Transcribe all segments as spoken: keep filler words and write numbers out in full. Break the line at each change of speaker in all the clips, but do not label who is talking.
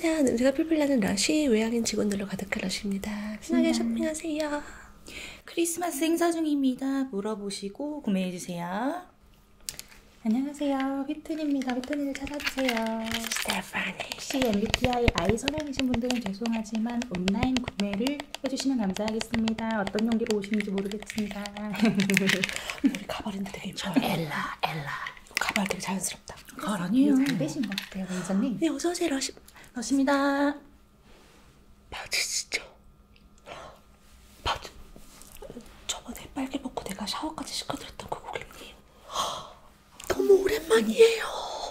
안녕하세요. 냄새가 풀풀 나는 러쉬, 외향인 직원들로 가득한 러쉬입니다. 편하게
음.
쇼핑하세요.
크리스마스 행사 중입니다. 물어보시고 구매해주세요. 안녕하세요. 휘튼입니다. 휘튼이를 찾아주세요.
스테파니.
혹시 엠비티아이 아이 성향이신 분들은 죄송하지만 온라인 구매를 해주시면 감사하겠습니다. 어떤 용기로 오시는지 모르겠습니다.
우리 가발인데 되게 예뻐요. 엘라, 엘라. 가발 되게 자연스럽다.
가을 아니에요. 잘 되신 것 같아요, 매니저님.
네, 어서오세요, 러쉬.
러시입니다.
맞으시죠? 맞. 저번에 빨개 벗고 내가 샤워까지 시켜드렸던 그 고객님. 너무 오랜만이에요.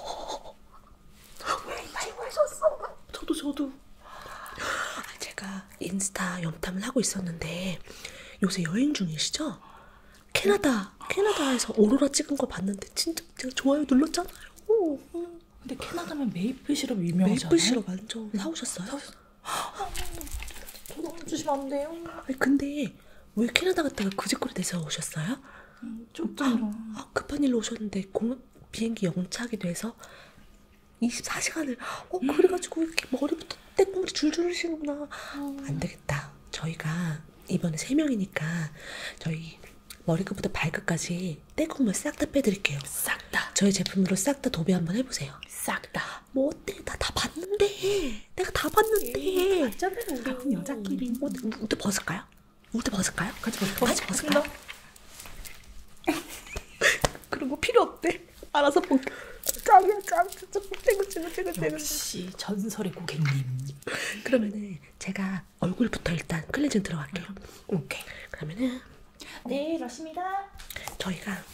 왜 많이 오셨어? 저도 저도. 제가 인스타 염탐을 하고 있었는데 요새 여행 중이시죠? 캐나다, 캐나다에서 오로라 찍은 거 봤는데 진짜 제가 좋아요 눌렀잖아요.
근데 캐나다면 메이플 시럽 유명하잖아요.
메이플 시럽 완전 사오셨어요?
너무 주시면 안 돼요.
아니 근데 왜 캐나다 갔다가 그 짓거리 내서 오셨어요?
음, 좀, 좀.
아, 급한 일로 오셨는데 공, 비행기 영착이 돼서 이십사 시간을 어 그래가지고 이렇게 머리부터 떼국물이 줄줄 흐르시는구나. 음. 안 되겠다. 저희가 이번에 세 명이니까 저희 머리끝부터 발끝까지 떼국물 싹 다 빼드릴게요.
싹 다.
저희 제품으로 싹 다 도배 한번 해보세요.
싹 다.
뭐 어때? 나 다 봤는데. 내가 다 봤는데.
맞잖아요. 우리 여자끼리.
어, 우드 벗을까요? 우드 벗을까요?
같이 벗을까요?
같이 벗을까요? 그런 거 필요 없대. 알아서 벗. 짱이야 짱. 진짜 떼고 떼고 떼고 떼고.
역시 전설의 고객님.
그러면은 제가 얼굴부터 일단 클렌징 들어갈게요.
음. 오케이.
그러면은
네, 러시입니다.
저희가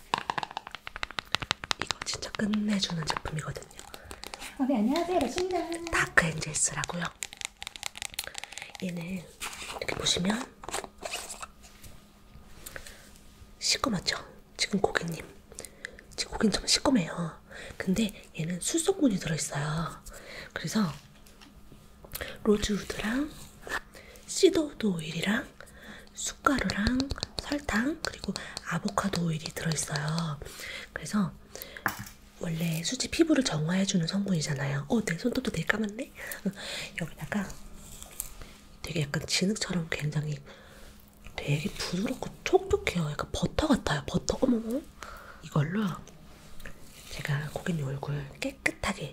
이거 진짜 끝내주는 제품이거든요.
어, 네, 안녕하세요. 러시입니다.
다크 엔젤스라고요. 얘는 이렇게 보시면 시꺼멓죠? 지금 고객님. 지금 고객님 정말 시꺼매요. 근데 얘는 수성분이 들어있어요. 그래서 로즈우드랑 시더우드 오일이랑 쑥가루랑 설탕 그리고 아보카도 오일이 들어있어요. 그래서 원래 수지 피부를 정화해주는 성분이잖아요. 어, 내 손톱도 되게 까맣네? 여기다가 되게 약간 진흙처럼 굉장히 되게 부드럽고 촉촉해요. 약간 버터 같아요. 버터. 어머머. 이걸로 제가 고객님 얼굴 깨끗하게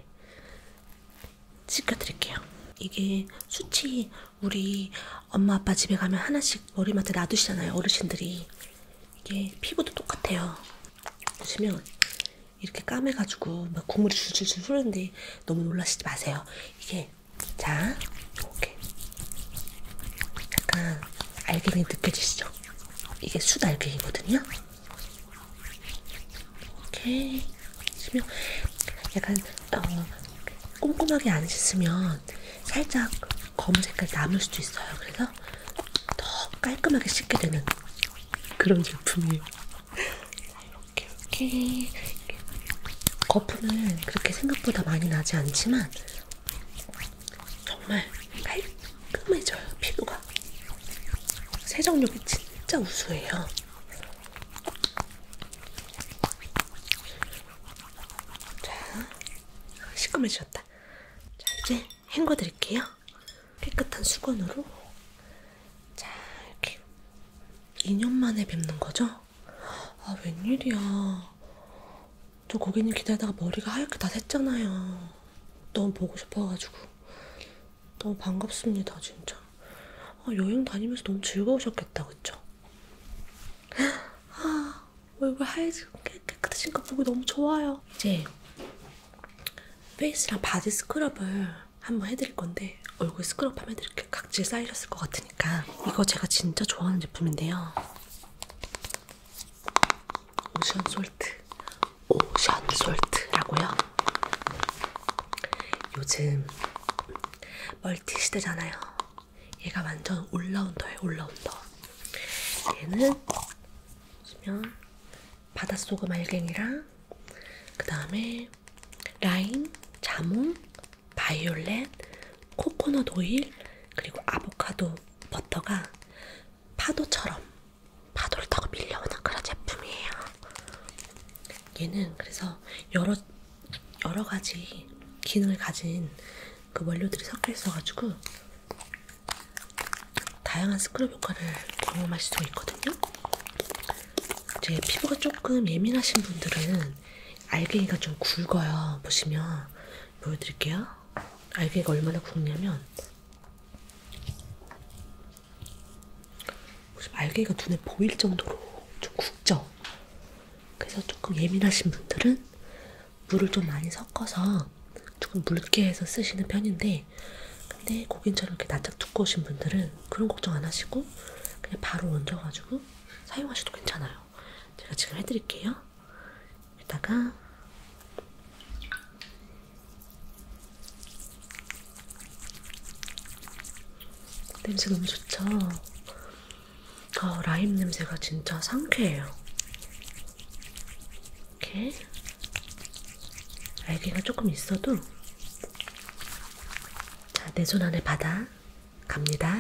씻겨드릴게요. 이게 수치 우리 엄마 아빠 집에 가면 하나씩 머리맡에 놔두시잖아요. 어르신들이. 이게 피부도 똑같아요. 보시면 이렇게 까매가지고 막 국물이 줄줄줄 흐르는데 너무 놀라시지 마세요. 이게 자 이렇게 약간 알갱이 느껴지시죠? 이게 숯 알갱이거든요. 이렇게 씻으면 약간 어, 꼼꼼하게 안 씻으면 살짝 검은 색깔 남을 수도 있어요. 그래서 더 깔끔하게 씻게 되는 그런 제품이에요. 이렇게 이렇게 거품은 그렇게 생각보다 많이 나지 않지만 정말 깔끔해져요. 피부가 세정력이 진짜 우수해요. 자, 시꺼매졌다. 자, 이제 헹궈드릴게요. 깨끗한 수건으로. 자, 이렇게 이 년 만에 뵙는 거죠? 아, 웬일이야. 저 고객님 기다리다가 머리가 하얗게 다 샜잖아요. 너무 보고 싶어가지고. 너무 반갑습니다, 진짜. 아, 여행 다니면서 너무 즐거우셨겠다, 그쵸? 아, 얼굴 하얘지고 깨끗해진 거 보고 너무 좋아요. 이제 페이스랑 바디 스크럽을 한번 해드릴 건데 얼굴 스크럽 하면 이렇게 각질 쌓이셨을 것 같으니까 이거 제가 진짜 좋아하는 제품인데요. 오션 솔트. 오션 솔트라고요. 요즘 멀티 시대잖아요. 얘가 완전 올라운더예요. 올라운더. 얘는 보시면 바닷소금 알갱이랑 그 다음에 라임, 자몽, 바이올렛, 코코넛 오일 그리고 아보카도 버터가 파도처럼 파도를 타고 밀려오는 그런 제품이에요. 얘는 그래서 여러 여러 가지 기능을 가진 그 원료들이 섞여 있어가지고 다양한 스크럽 효과를 경험할 수가 있거든요. 제 피부가 조금 예민하신 분들은 알갱이가 좀 굵어요. 보시면 보여드릴게요. 알갱이가 얼마나 굵냐면 알갱이가 눈에 보일 정도로 좀 굵죠. 그래서 조금 예민하신 분들은 물을 좀 많이 섞어서 조금 묽게 해서 쓰시는 편인데, 근데 고객님처럼 이렇게 납작 두꺼우신 분들은 그런 걱정 안 하시고 그냥 바로 얹어가지고 사용하셔도 괜찮아요. 제가 지금 해드릴게요. 여기다가 냄새 너무 좋죠? 어, 라임 냄새가 진짜 상쾌해요. 이렇게 알갱이가 조금 있어도 자, 내 손 안에 받아 갑니다.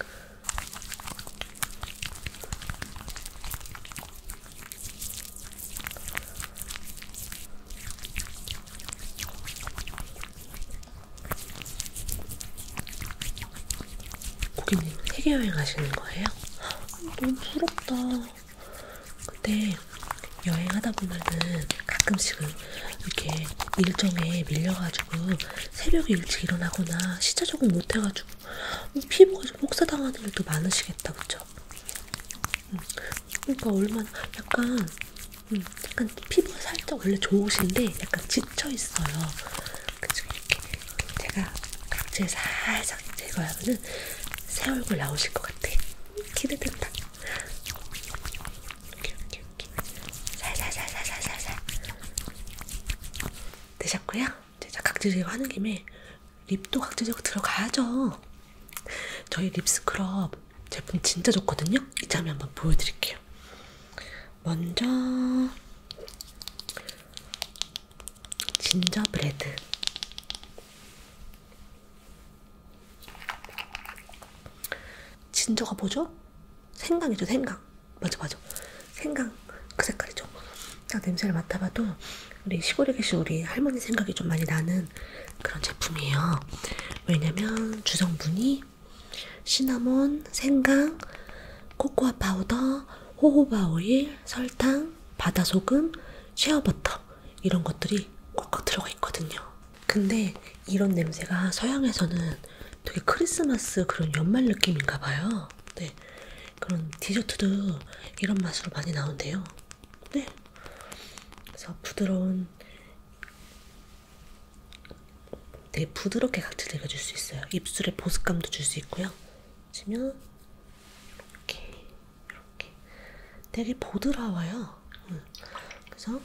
고객님 세계 여행 하시는 거예요? 너무 부럽다. 근데 여행하다 보면은 가끔씩은 이렇게 일정에 밀려가지고 새벽에 일찍 일어나거나 시차 적응 못해가지고 피부가 좀 혹사당하는 일도 많으시겠다, 그쵸? 음, 그러니까 얼마나 약간 음, 약간 피부가 살짝 원래 좋으신데 약간 지쳐있어요. 그래서 이렇게 제가 각질 살짝 제거하면은 새 얼굴 나오실 것 같아. 기대된다. 이렇게 이렇게 이렇게 살살살살살살 되셨고요. 이제 각질 제거 하는 김에 립도 각질 제거 들어가야죠. 저희 립 스크럽 제품 진짜 좋거든요. 이참에 한번 보여드릴게요. 먼저 진저브레드 진저가 뭐죠? 생강이죠, 생강. 맞아, 맞아. 생강 그 색깔이죠. 딱 냄새를 맡아봐도 우리 시골에 계신 우리 할머니 생각이 좀 많이 나는 그런 제품이에요. 왜냐면 주성분이 시나몬, 생강, 코코아 파우더, 호호바 오일, 설탕, 바다소금, 쉐어버터 이런 것들이 꽉꽉 들어가 있거든요. 근데 이런 냄새가 서양에서는 되게 크리스마스 그런 연말 느낌인가 봐요. 네. 그런 디저트도 이런 맛으로 많이 나온대요. 네. 그래서 부드러운, 되게 부드럽게 각질 내려줄 수 있어요. 입술에 보습감도 줄 수 있고요. 보시면 이렇게 이렇게 되게 보드라워요. 그래서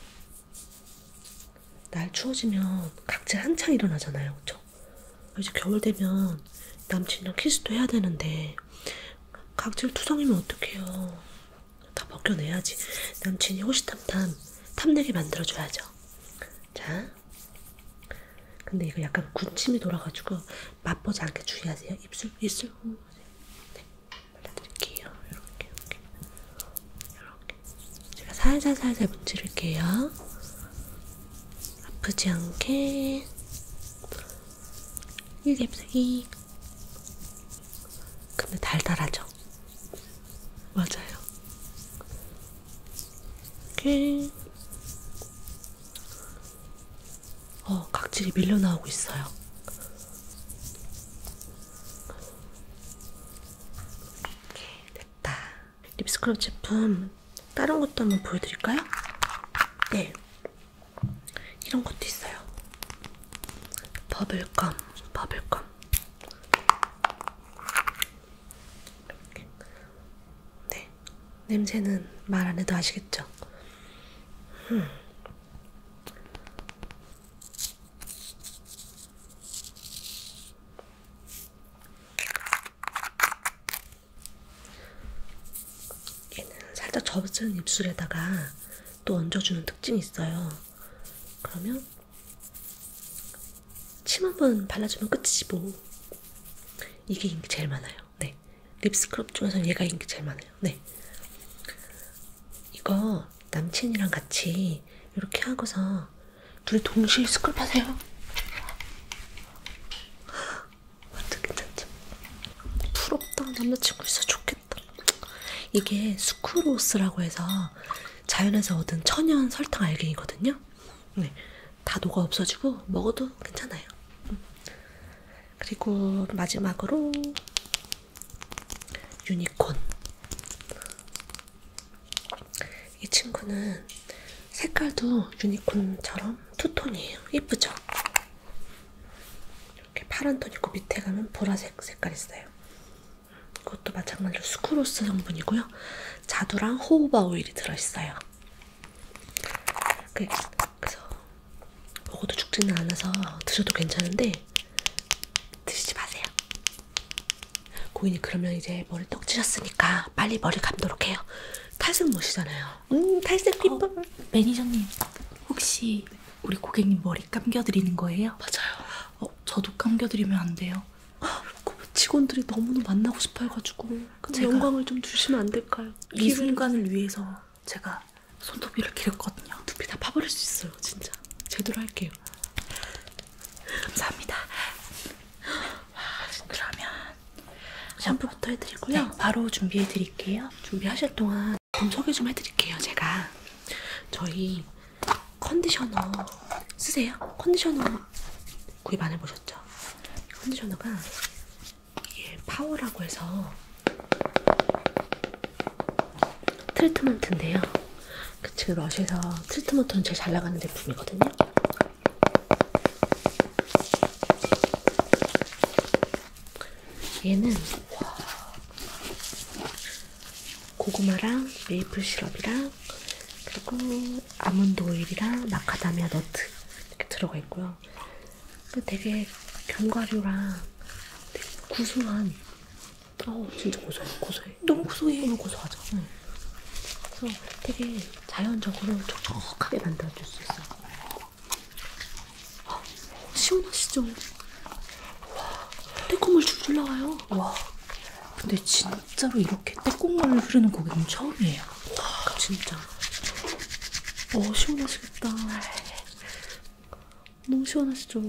날 추워지면 각질 한창 일어나잖아요, 그쵸? 이제 겨울 되면 남친이랑 키스도 해야 되는데 각질 투성이면 어떡해요. 다 벗겨내야지. 남친이 호시탐탐 탐내게 만들어줘야죠. 자, 근데 이거 약간 군침이 돌아가지고 맛보지 않게 주의하세요. 입술, 입술. 네, 발라드릴게요. 이렇게, 이렇게, 이렇게. 제가 살살 살살 문지를게요. 아프지 않게. 일겹색이. 근데 달달하죠? 맞아요. 이렇게. 어, 각질이 밀려나오고 있어요. 이렇게 됐다. 립스크럽 제품 다른 것도 한번 보여드릴까요? 네, 이런 것도 있어요. 버블검, 버블검. 이렇게. 네, 냄새는 말 안 해도 아시겠죠? 음. 살짝 젖은 입술에다가 또 얹어주는 특징이 있어요. 그러면 침 한 번 발라주면 끝이지 뭐. 이게 인기 제일 많아요. 네, 립스크럽 중에서 얘가 인기 제일 많아요. 네, 이거 남친이랑 같이 이렇게 하고서 둘이 동시에 스크럽 하세요. 남자친구 있어 좋겠다. 이게 수크로스라고 해서 자연에서 얻은 천연 설탕 알갱이거든요. 네, 다 녹아 없어지고 먹어도 괜찮아요. 그리고 마지막으로 유니콘. 이 친구는 색깔도 유니콘처럼 투톤이에요. 예쁘죠? 이렇게 파란 톤 있고 밑에 가면 보라색 색깔 있어요. 이것도 마찬가지로 수크로스 성분이고요. 자두랑 호호바 오일이 들어있어요. 그래서 먹어도 죽지는 않아서 드셔도 괜찮은데 드시지 마세요. 고객님 그러면 이제 머리 떡지셨으니까 빨리 머리 감도록 해요. 탈색 못이잖아요. 음 탈색 핏볼.
어, 매니저님 혹시 우리 고객님 머리 감겨드리는 거예요?
맞아요.
어, 저도 감겨드리면 안 돼요?
직원들이 너무너무 만나고 싶어 해가지고 근데 영광을 좀 주시면 안 될까요?
이 기분... 순간을 위해서 제가 손톱이를 기렸거든요.
두피 다 파버릴 수 있어요. 진짜 제대로 할게요.
감사합니다. 그러면
샴푸부터 해드리고요.
네, 바로 준비해드릴게요.
준비하실 동안 좀 소개 좀 해드릴게요. 제가 저희 컨디셔너 쓰세요? 컨디셔너 구입 안 해보셨죠? 컨디셔너가 이게 파워라고 해서 트리트먼트인데요. 그 지금 러시에서 트리트먼트는 제일 잘 나가는 제품이거든요. 얘는 와, 고구마랑 메이플 시럽이랑 그리고 아몬드 오일이랑 마카다미아 너트 이렇게 들어가 있고요. 되게 견과류랑 되게 구수한, 어 진짜 고소해, 고소해.
너무 고소해.
너무 고소하죠. 응. 그래서 되게 자연적으로 촉촉하게 만들어줄 수 있어. 어, 시원하시죠? 와, 떼국물 줄줄 나와요.
와, 근데 진짜로 이렇게 떼국물을 흐르는 고객님 처음이에요.
와, 진짜. 어, 시원하시겠다. 너무 시원하시죠?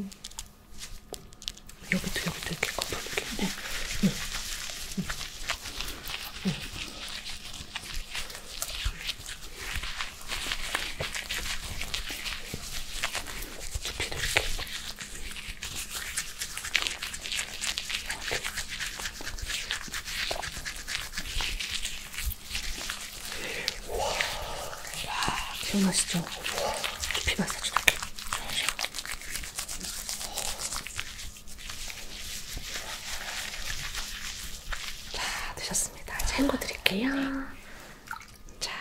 여기도 여기도 이렇게 거품이게. 응. 응. 응. 응. 두피도 이렇게. 와, 와, 시원하시죠? 와, 두피 마사지 이렇게. 자, 되셨습니다. 자, 헹궈 드릴게요. 자,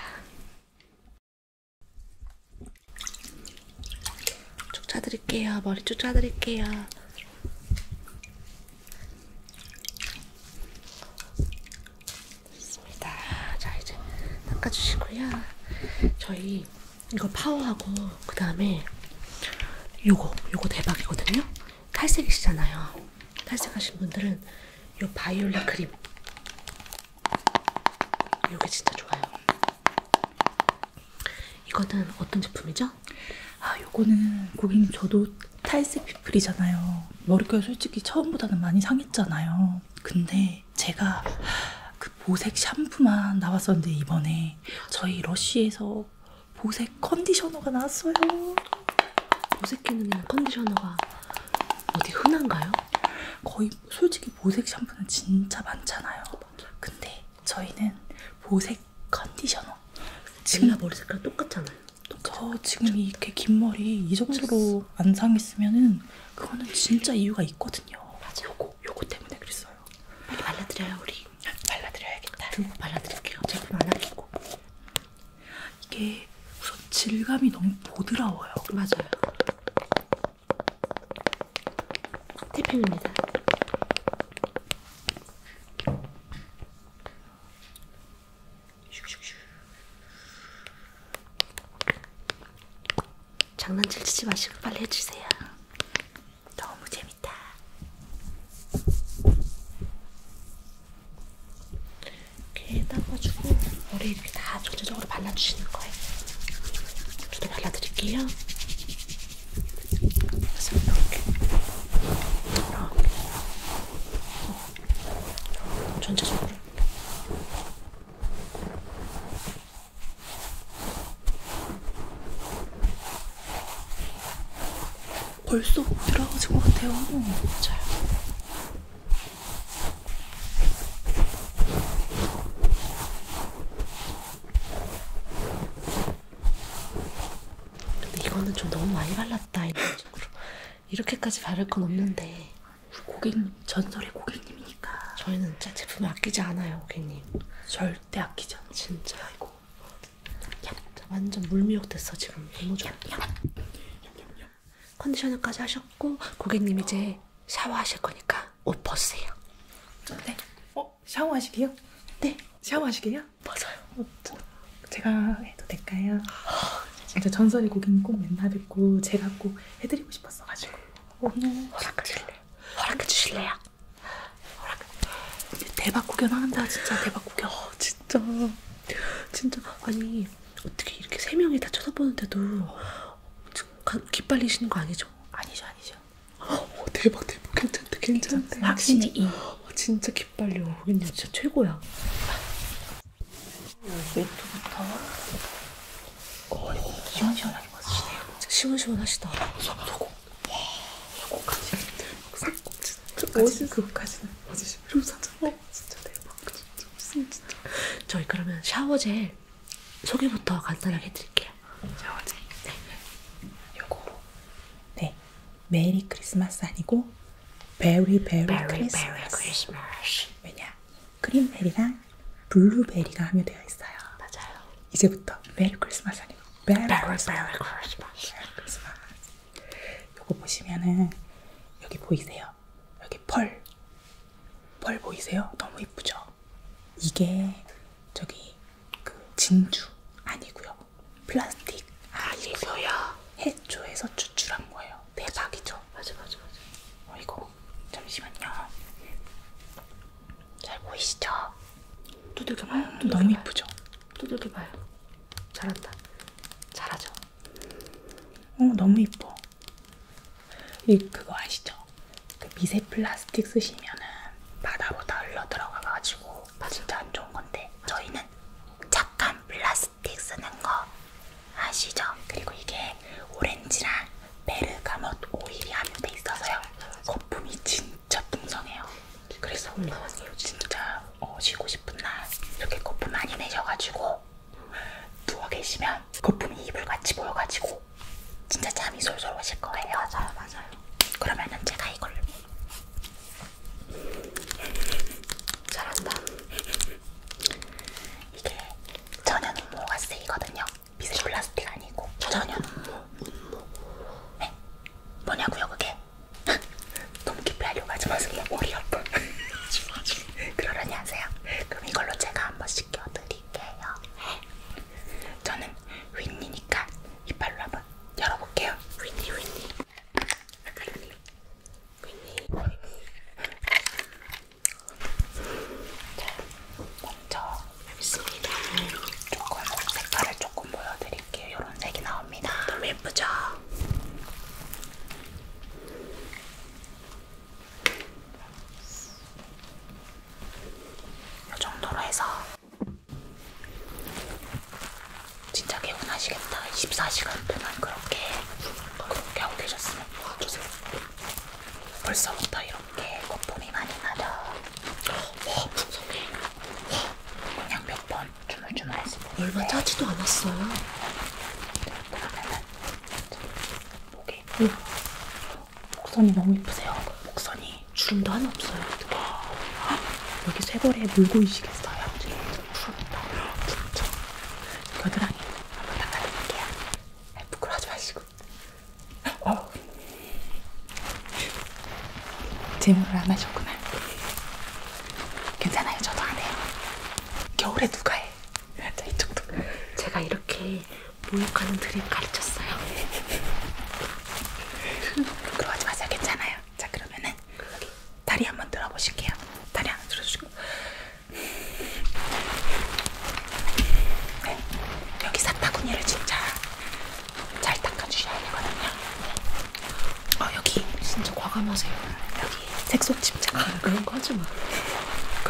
쭉 짜드릴게요. 머리 쭉 짜드릴게요. 됐습니다. 자, 이제 닦아주시고요. 저희 이거 파워하고 그 다음에 요거 요거 대박이거든요. 탈색이시잖아요. 탈색하신 분들은 요 바이올렛 크림 요게 진짜 좋아요. 이거는 어떤 제품이죠?
아, 요거는 고객님 저도 탈색 피플이잖아요. 머릿결 솔직히 처음보다는 많이 상했잖아요. 근데 제가 그 보색 샴푸만 나왔었는데 이번에 저희 러쉬에서 보색 컨디셔너가 나왔어요.
보색 기능 있는 컨디셔너가 어디 흔한가요?
거의 솔직히 보색 샴푸는 진짜 많잖아요. 근데 저희는 보색 컨디셔너.
지금 머리 색깔 똑같잖아요.
저 지금 이렇게 긴 머리 이 정도로 안 상했으면은 그거는 진짜 이유가 있거든요.
맞아.
요거 요거 때문에 그랬어요.
빨리 발라드려요 우리.
발라드려야겠다.
듬뿍 발라드릴게요. 제품 안 아끼고.
이게 우선 질감이 너무 보드라워요.
맞아요. 티핑입니다. 슉슉슉. 장난질 치지 마시고 빨리 해주세요.
너무 재밌다.
이렇게 닦아주고 머리 이렇게 다 전체적으로 발라주시는 거예요. 저도 발라드릴게요. 그래서 이렇게 이렇게 전체적으로.
벌써 들어가진 것 같아요.
맞아요. 근데 이거는 좀 너무 많이 발랐다. 이런 식으로. 이렇게까지 바를 건 없는데.
고객님, 전설의 고객님이니까.
저희는 진짜 제품을 아끼지 않아요, 고객님.
절대 아끼지 않아.
진짜. 이거. 완전 물미역 됐어, 지금. 너무 좋아. 컨디셔너까지 하셨고, 고객님 이제 샤워하실 거니까 옷 벗으세요.
네. 어? 샤워하시게요?
네.
샤워하시게요?
맞아요.
어, 저, 제가 해도 될까요? 진짜 전설의 고객님 꼭 맨날 뵙고 제가 꼭 해드리고 싶었어가지고 오늘
허락해 주실래요? 허락해 주실래요? 허락.
대박 구경한다. 진짜 대박 구경.
어, 진짜. 진짜. 아니, 어떻게 이렇게 세 명이 다 쳐다보는데도 기빨리시는 거 아니죠?
아니죠, 아니죠.
어, 대박, 대박. 괜찮대, 괜찮대.
확신의 이.
어, 진짜 기빨려. 고객님 진짜 최고야.
외투부터 어, 이거 시원시원하게 벗으시네요.
진짜 시원시원하시다.
소고. 소고까지.
대박, 진짜
그거까지, 그거까지는
벗으시면 효사잖아. 진짜 대박. 진짜 무슨 진짜. 저희 그러면 샤워젤 소개부터 간단하게 해드릴게요.
샤워젤. 네. 요거. 네. 메리 크리스마스 아니고 베리 베리 크리스마스.
크리스마스.
왜냐? 크림베리랑 블루베리가 함유되어 있어요.
맞아요.
이제부터 메리 크리스마스 아니고 베리
베리
크리스마스.
크리스마스.
메리 크리스마스. 요거 보시면은 여기 보이세요? 여기 펄. 펄 보이세요? 너무 이쁘죠? 이게 저기 그 진주 아니고요. 플라스틱
아니고요.
해초에서 추출한 거예요. 대박이죠?
맞아, 맞아, 맞아.
어, 이거 잠시만요. 잘 보이시죠?
두들겨 봐요.
음,
두들겨
너무
봐요.
이쁘죠?
두들겨 봐요. 잘한다. 잘하죠.
어, 너무 이뻐. 이 그거 아시죠? 그 미세 플라스틱 쓰시면은 바다로 다 흘러 들어가가지고 진짜 안 좋은 건데 저희는 착한 플라스틱 쓰는 거 아시죠? 그리고 이게 오렌지랑 베르가못 오일이 함유돼 있어서요. 거품이 진짜 풍성해요. 그래서 진짜 어, 쉬고 싶은 날 이렇게 거품 많이 내셔가지고 누워 계시면 거품이 이불같이 보여가지고 진짜 잠이 솔솔 오실 거예요.
맞아요, 맞아요.
그러면은 제가 이걸
잘한다.
이게 천연 운모가스이거든요. 미세 플라스틱 아니고 천연 운모. 네? 뭐냐고요 그게? 너무 깊이 하려고 하지 마세요. 머리 아파. 그러려니 하세요. 그럼 이걸로 제가 한번 씻겨드릴게요. 저는 윈니니까 이빨로 한번 열어볼게요.
윈니, 윈니. 윈니. 윈니.
자, 먼저
있습니다.
조금 색깔을 조금 보여드릴게요. 이런 색이 나옵니다.
너무 예쁘죠?
이 정도로 해서 진짜 개운하시겠다. 이십사 시간 동안 그렇게 그렇게 하고 계셨으면 도와주세요. 벌써부터 이렇게 거품이 많이 나죠.
와, 풍성해.
그냥 몇 번 주물주물 했을 때
얼마 짜지도 않았어요.
그러면은 목에 목선이 너무 예쁘세요. 목선이
주름도 하나 없어요.
여기 쇄골에 물고이시겠어요. 부럽다. 진짜. 겨드랑이 한번 닦아드릴게요. 아, 부끄러워하지 마시고. 어. 제모를 안 하셨구나. 괜찮아요. 저도 안 해요. 겨울에 누가 해? 자, 이쪽도.
제가 이렇게 모욕하는 드립 가르쳤어요.
부끄러워하지 마세요. 괜찮아요. 자, 그러면은 여기 다리 한번 들어보실게요. 다리 한번 들어주시고. 네. 여기 사타구니를 진짜 잘 닦아주셔야 되거든요. 어, 여기
진짜 과감하세요.
여기 색소 침착.
아, 그런 거 하지 마.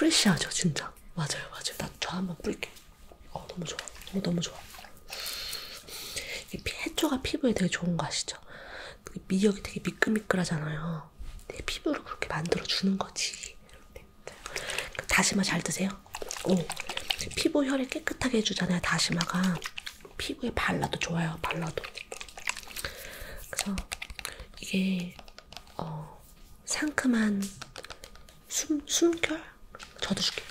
프레시하죠, 진짜. 맞아요, 맞아요. 나 저 한번 뿌릴게. 어, 너무 좋아. 너무 너무 좋아. 이 해초가 피부에 되게 좋은 거 아시죠? 미역이 되게 미끌미끌하잖아요. 내 피부를 그렇게 만들어 주는 거지. 네. 다시마 잘 드세요. 오, 피부 혈액 깨끗하게 해주잖아요. 다시마가 피부에 발라도 좋아요. 발라도. 그래서 이게 어, 상큼한 숨 숨결 저도 줄게.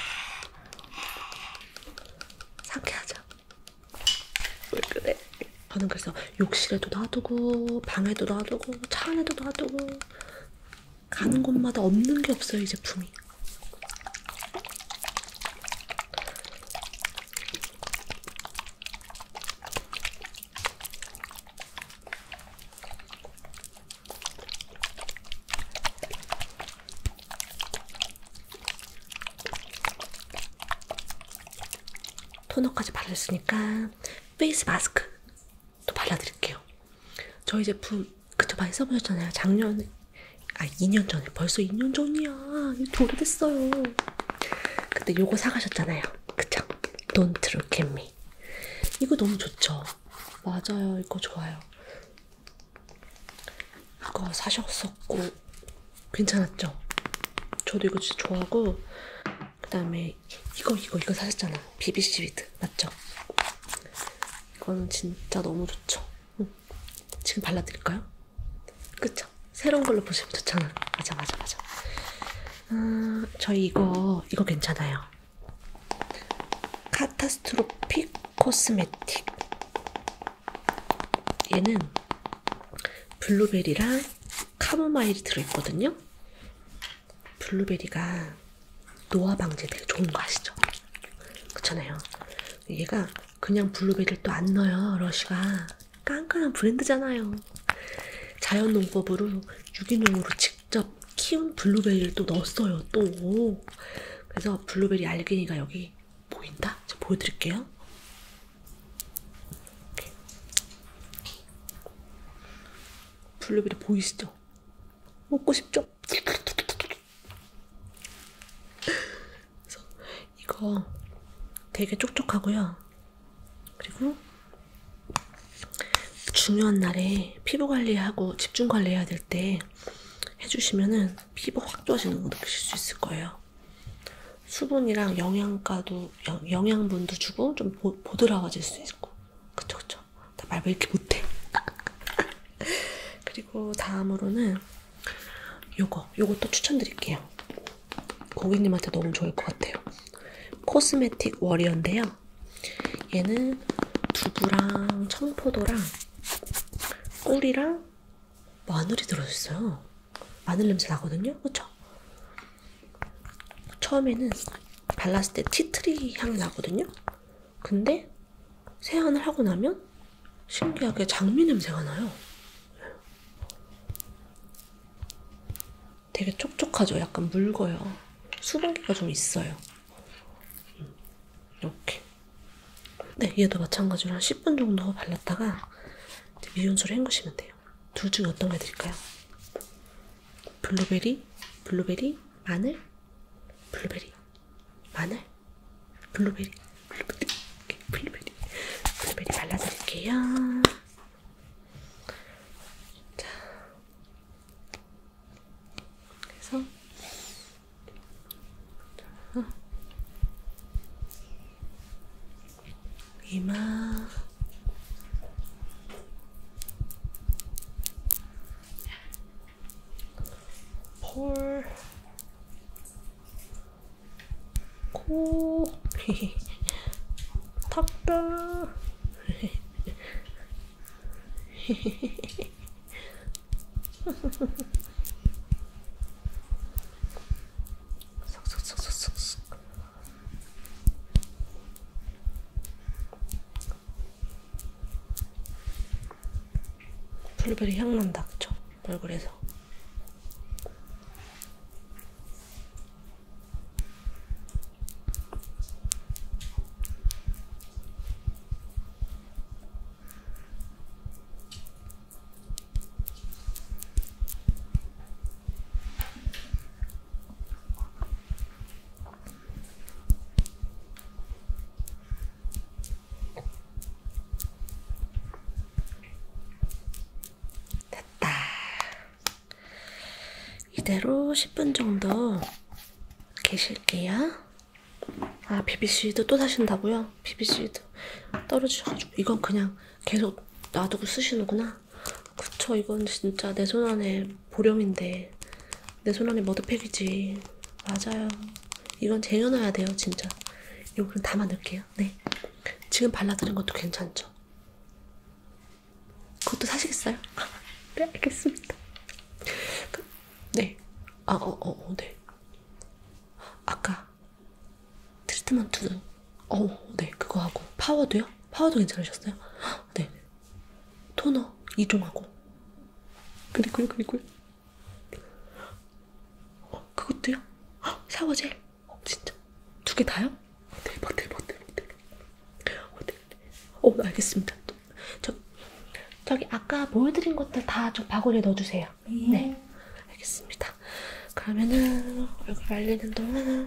상쾌하죠. 왜 그래? 저는 그래서 욕실에도 놔두고 방에도 놔두고 차 안에도 놔두고 가는 곳마다 없는 게 없어요, 이 제품이. 토너까지 발랐으니까 페이스 마스크 또 발라드릴게요. 저희 제품 그쵸 많이 써보셨잖아요. 작년에 아 이 년 전에 벌써 이 년 전이야. 이거 오래됐어요. 그때 요거 사가셨잖아요. 그쵸? Don't look at me. 이거 너무 좋죠? 맞아요. 이거 좋아요. 이거 사셨었고 괜찮았죠? 저도 이거 진짜 좋아하고 그 다음에 이거 이거 이거 사셨잖아. 비비씨 위드 맞죠? 이거는 진짜 너무 좋죠. 응. 지금 발라드릴까요? 그쵸? 새로운 걸로 보시면 좋잖아. 맞아 맞아 맞아. 음, 저희 이거 이거 괜찮아요. 카타스트로픽 코스메틱. 얘는 블루베리랑 카모마일이 들어있거든요. 블루베리가 노화 방지에 되게 좋은 거 아시죠? 그렇잖아요. 얘가 그냥 블루베리를 또 안 넣어요. 러쉬가 깐깐한 브랜드잖아요. 자연 농법으로 유기농으로 직접 키운 블루베리를 또 넣었어요. 또 그래서 블루베리 알갱이가 여기 보인다? 제가 보여드릴게요. 블루베리 보이시죠? 먹고 싶죠? 그래서 이거 되게 촉촉하고요. 그리고 중요한 날에 피부 관리하고 집중 관리해야 될 때 해주시면은 피부 확 좋아지는 거 느끼실 수 있을 거예요. 수분이랑 영양가도 영, 영양분도 주고 좀 보, 보드라워질 수 있고. 그쵸 그쵸. 나 말 왜 이렇게 못해? 그리고 다음으로는 요거 요것도 추천드릴게요. 고객님한테 너무 좋을 것 같아요. 코스메틱 워리어인데요. 얘는 두부랑 청포도랑 꿀이랑 마늘이 들어있어요. 마늘 냄새 나거든요. 그쵸? 처음에는 발랐을 때 티트리 향 나거든요. 근데 세안을 하고 나면 신기하게 장미 냄새가 나요. 되게 촉촉하죠? 약간 묽어요. 수분기가 좀 있어요. 이렇게. 네, 얘도 마찬가지로 한 십 분 정도 발랐다가 미온수로 헹구시면 돼요. 둘 중에 어떤 거 해드릴까요? 블루베리, 블루베리, 마늘, 블루베리, 마늘, 블루베리, 블루베리, 블루베리, 블루베리 발라드릴게요. 자, 그래서 자, 이마, 볼, 코, 턱도 쏙쏙쏙쏙쏙. 블루베리 향 난다, 그쵸? 얼굴에서. 이대로 십 분 정도 계실게요. 아, 비비씨도 또 사신다고요? 비비씨도 떨어지셔가지고. 이건 그냥 계속 놔두고 쓰시는구나. 그쵸, 이건 진짜 내 손 안에 보령인데 내 손 안에 머드팩이지. 맞아요. 이건 쟁여놔야 돼요, 진짜. 이거 그냥 담아 넣을게요. 네. 지금 발라드린 것도 괜찮죠? 그것도 사시겠어요? 네, 알겠습니다. 그, 네. 아, 어, 어, 어, 네. 아까 트리트먼트, 어, 네, 그거 하고 파워도요? 파워도 괜찮으셨어요? 네. 토너 이종하고 그리고요, 그리고요. 어, 그것도요? 샤워젤, 어, 진짜 두 개 다요? 대박, 대박, 대박, 대박. 어, 네. 어, 알겠습니다. 저 저기 아까 보여드린 것들 다 저 바구니에 넣어주세요. 네. 네. 알겠습니다. 그러면은 얼굴 말리는 동안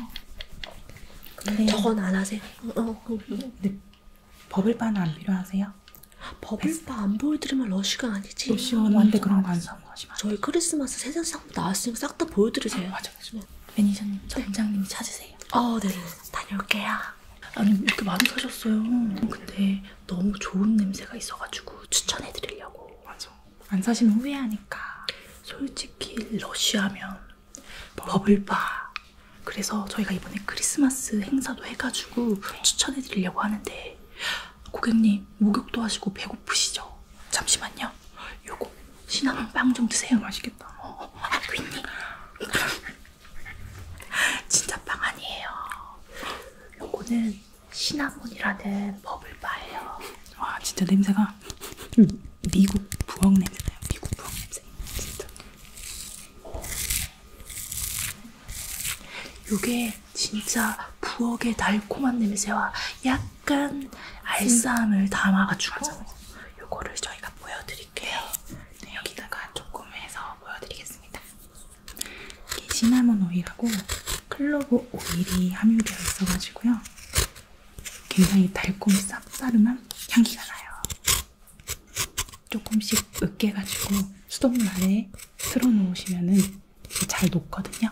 네.
저건 안 하세요? 어, 어,
네. 버블바는 안 필요하세요?
버블바 안 보여드리면 러쉬가 아니지.
로시원한테 그런 거 안 사모하지 마세요.
저희 크리스마스 세상 상품 나왔으니까 싹 다 보여드리세요.
아, 맞아, 맞아. 매니저님, 점장님이 찾으세요.
어, 네. 다녀올게요.
아니, 이렇게 많이 사셨어요. 근데 너무 좋은 냄새가 있어가지고 추천해드리려고. 맞아. 안 사시면 후회하니까. 솔직히 러쉬하면 버블바. 그래서 저희가 이번에 크리스마스 행사도 해가지고 추천해드리려고 하는데, 고객님 목욕도 하시고 배고프시죠? 잠시만요. 요거 시나몬 빵 좀 드세요. 맛있겠다. 어, 아, 윈니. 진짜 빵 아니에요. 요거는 시나몬이라는 버블바예요. 와, 진짜 냄새가 미국 부엌 냄새나요. 미국 부엌 냄새. 진짜. 요게 진짜 부엌의 달콤한 냄새와 약간 알싸함을 담아가지고 요거를 저희가 보여드릴게요. 네, 여기다가 조금 해서 보여드리겠습니다. 이게 시나몬 오일하고 클로브 오일이 함유되어 있어가지고요. 굉장히 달콤 쌉싸름한 향기가 나요. 조금씩 으깨가지고 수돗물 아래에 틀어놓으시면은 잘 녹거든요.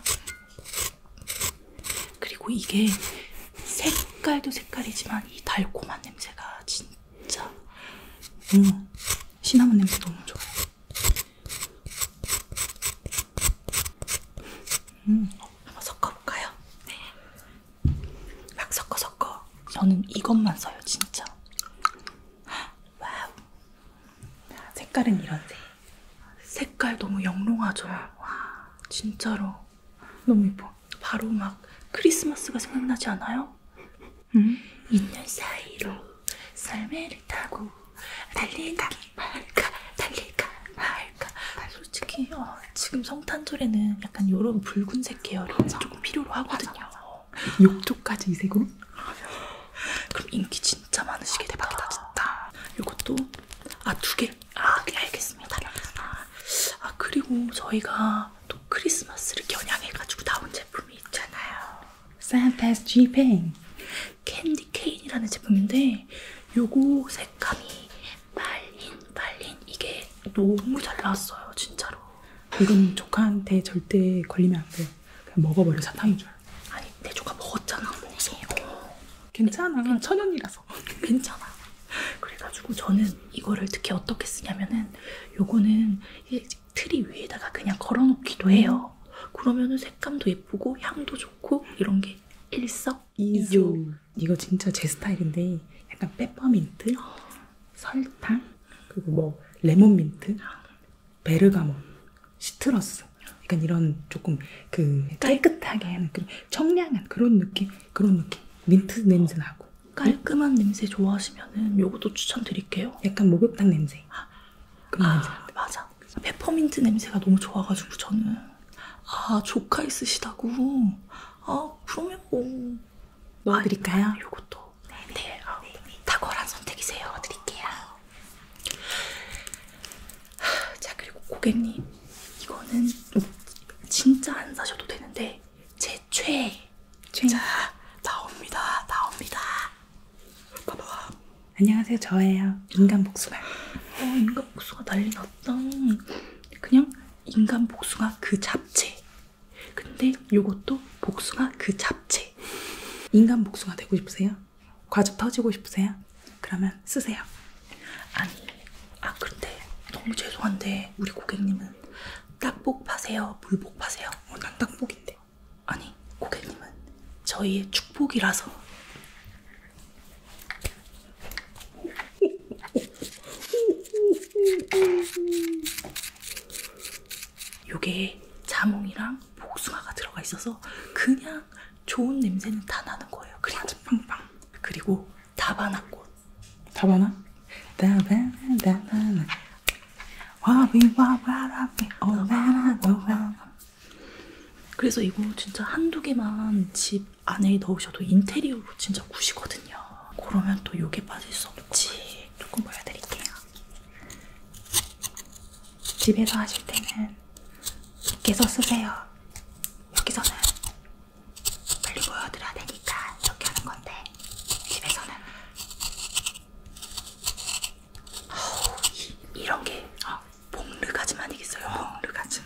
그리고 이게 색깔도 색깔이지만 이 달콤한 냄새가 진짜 음, 시나몬 냄새 너무 좋아요. 음, 한번 섞어볼까요? 네. 막 섞어 섞어. 저는 이것만 써요, 진짜. 와우. 색깔은 이런 색. 색깔 너무 영롱하죠? 와, 진짜로 너무 예뻐. 바로 막 크리스마스가 생각나지 않아요? 음? 있는 사이로 썰매를 타고 달릴까 말까 달릴까 말까. 솔직히 어, 지금 성탄절에는 약간 이런 붉은색 계열이 조금 필요로 하거든요. 욕조까지 이 색으로? 그럼 인기 진짜 많으시게 대박이다 진짜. 이것도 아, 두 개. 아, 네, 알겠습니다. 아, 아, 그리고 저희가 또 크리스마스를 겨냥해가지고 나온 제품이 있잖아요. 산타's G-Pen 캔디 케인이라는 제품인데 요거 색감이 말린 말린 이게 너무 잘 나왔어요, 진짜로.
이건 조카한테 절대 걸리면 안 돼요. 그냥 먹어버려, 사탕인 줄.
아니, 내 조카 먹었잖아. 먹었어.
괜찮아, 천연이라서.
괜찮아. 그래가지고 저는 이거를 특히 어떻게 쓰냐면은 요거는 이 트리 위에다가 그냥 걸어놓기도 해요. 그러면은 색감도 예쁘고 향도 좋고 이런 게 일석이조.
이거 진짜 제 스타일인데 약간 페퍼민트, 설탕, 그리고 뭐 레몬민트, 베르가몬, 시트러스, 약간 이런 조금 그 깨끗하게 하는 그런 청량한 그런 느낌, 그런 느낌. 민트 냄새 나고
깔끔한 냄새 좋아하시면은 요것도 추천드릴게요.
약간 목욕탕 냄새. 그런
아,
냄새.
맞아. 페퍼민트 냄새가 너무 좋아가지고 저는. 아, 조카 있으시다고. 아, 그러면 뭐
넣어드릴까요?
아, 요것도. 네, 네. 아, 탁월한 선택이세요. 넣어드릴게요. 자, 그리고 고객님, 이거는 진짜 안 사셔도 되는데 제 최애.
최애.
자, 나옵니다. 나옵니다. 봐봐.
안녕하세요, 저예요. 인간 복숭아.
어, 인간 복숭아 난리 났다. 그냥 인간 복숭아 그 잡채. 근데 요것도 복숭아 그 잡채.
인간 복숭아 되고 싶으세요? 과즙 터지고 싶으세요? 그러면 쓰세요.
아니, 아 근데 너무 죄송한데 우리 고객님은 딱복 파세요? 물복 파세요?
어, 난 딱복인데.
아니, 고객님은 저희의 축복이라서. 요게 자몽이랑 복숭아가 들어가 있어서 그냥 좋은 냄새는 다 나는 거예요. 그리고
팡팡.
그리고 다바나꽃.
다바나? 다바나 다바나 와비와바라비 오바나 오바나.
그래서 이거 진짜 한두 개만 집 안에 넣으셔도 인테리어로 진짜 굿이거든요. 그러면 또 요게 빠질 수 없지.
조금 보여드릴게요. 집에서 하실 때는 밖에서 쓰세요. 여기서는 빨리 보여드려야 되니까 이렇게 하는 건데, 집에서는
어우, 이, 이런 게 어, 복르가즘 아니겠어요?
어, 르가즘.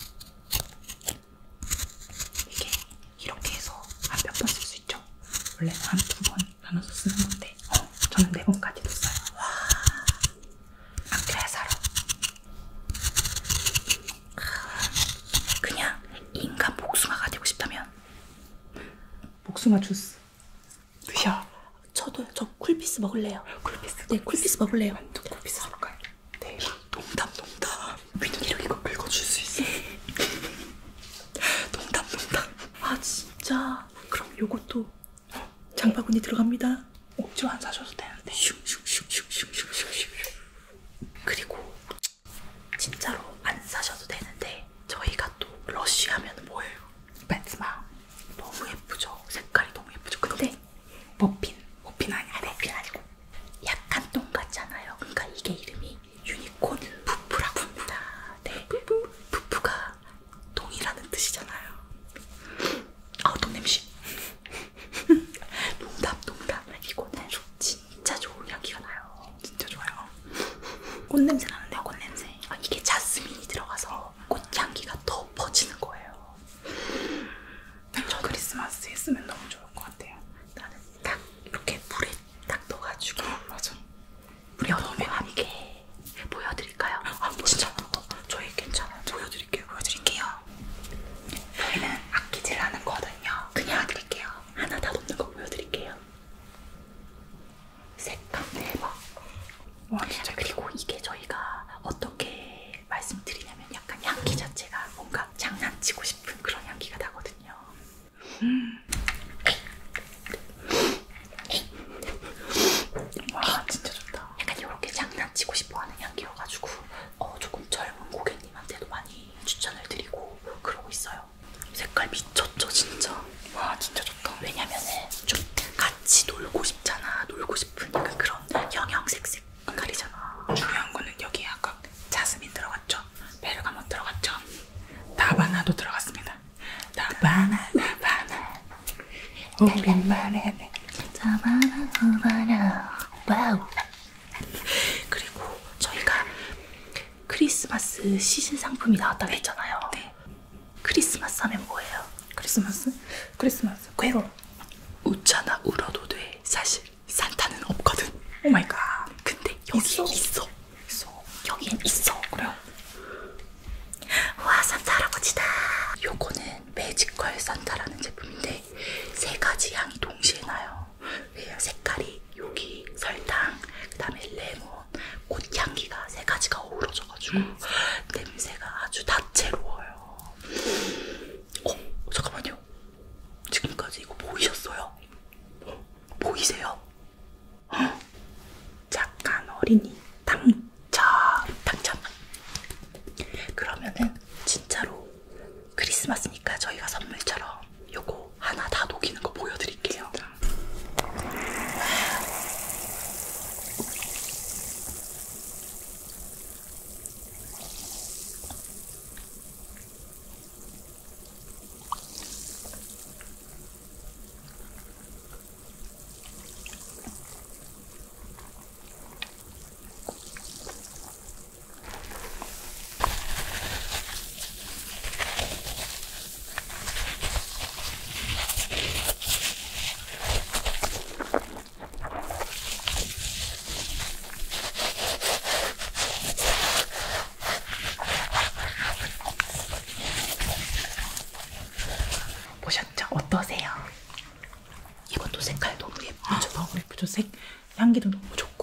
이게 이렇게 해서 한 몇 번 쓸 수 있죠. 원래는 한 두 번 나눠서 쓰는 건데, 어, 저는 네 번까지도 써요. 와, 안 그래야 살아.
그냥 인간 복숭아가 되고 싶다면
복숭아 주스 드셔.
저도 저 쿨피스 먹을래요.
쿨피스.
네, 쿨피스 먹을래요.
완전 쿨피스 먹을까요?
대박. 농담 농담. 민기로 이거 긁어줄 수 있어. 농담 농담. 아 진짜. 그럼 요것도 장바구니 들어갑니다.
옥주 안 사셔도 되는데.
슉슉슉슉슉슉슉. 그리고 진짜로 안 사셔도 되는데 저희가 또 러쉬하면 뭐예요?
배트마.
너무 예쁘죠? 색깔이 너무 예쁘죠? 근데
머핀. 머핀 아니야.
머핀 아니고 약간 똥 같잖아요. 그러니까 이게 이름이 유니콘 푸프라고 합니다. 네, 푸프가 똥이라는 뜻이잖아요. 아우, 똥 냄새. 농담 농담. 이거는 진짜 좋은 향기가 나요.
진짜 좋아요. 꽃냄새 나는데, 꽃냄새.
아, 이게 자스민이 들어가서 꽃향기가 더 퍼지는 거예요.
저 크리스마스에 쓰면 너무 좋을 것 같아요.
나는 딱 이렇게 물에 딱 넣어가지고
맞아.
물에 넣으면 함께 보여드릴까요? 아, 진짜 어, 저희 괜찮아요.
보여드릴게요. 보여드릴게요. 저희는 아끼질 않은 거거든요.
그냥
드릴게요.
하나 다 넣는 거 보여드릴게요. 색감 대박.
와, 진짜.
그리고 이게 저희가 어떻게 말씀드리냐면 약간 향기 자체가 뭔가 장난치고 싶은 그런 향기가 나거든요.
와, 진짜 좋다.
약간 이렇게 장난치고 싶어하는 향기여가지고 어, 조금 젊은 고객님한테도 많이 추천을 드리고 그러고 있어요. 색깔 미쳤죠 진짜.
와, 진짜 좋다.
왜냐면은 좀 같이 놀고 싶잖아. 놀고 싶은 약간 그런 형형색 색깔이잖아.
중요한 거는 여기에 아까 자스민 들어갔죠? 베르가못 들어갔죠? 다바나도 들어갔습니다. 다바나, 다바나. 우리만의
다바나 다바나. 와우. 그리고 저희가 크리스마스 시즌 상품이 나왔다고 했잖아요.
네.
크리스마스 하면 뭐예요?
크리스마스? 크리스마스. 괴로.
웃잖아 울어도 돼. 사실 산타는 없거든.
오 마이 갓.
근데 여기에
있어?
있어.
있어.
여기엔 있어.
그래요?
와, 산타 할아버지다. 요거는 매지컬 산타라는 제품인데 세 가지 향이 동시에 나요. 왜요? 색깔이 여기 설탕, 그다음에 레몬, 꽃향기가 세 가지가 어우러져가지고 음. 냄새가 아주 다채로워요. 어, 잠깐만요. 지금까지 이거 보이셨어요? 보이세요?
잠깐 어린이 당첨.
당첨. 그러면은 진짜로 크리스마스니까 저희가 선물처럼 요거 하나 다 녹이는 거 보여드릴게요. 이것도 색깔 너무 예쁘죠?
아, 너무 예쁘죠? 색 향기도 너무 좋고.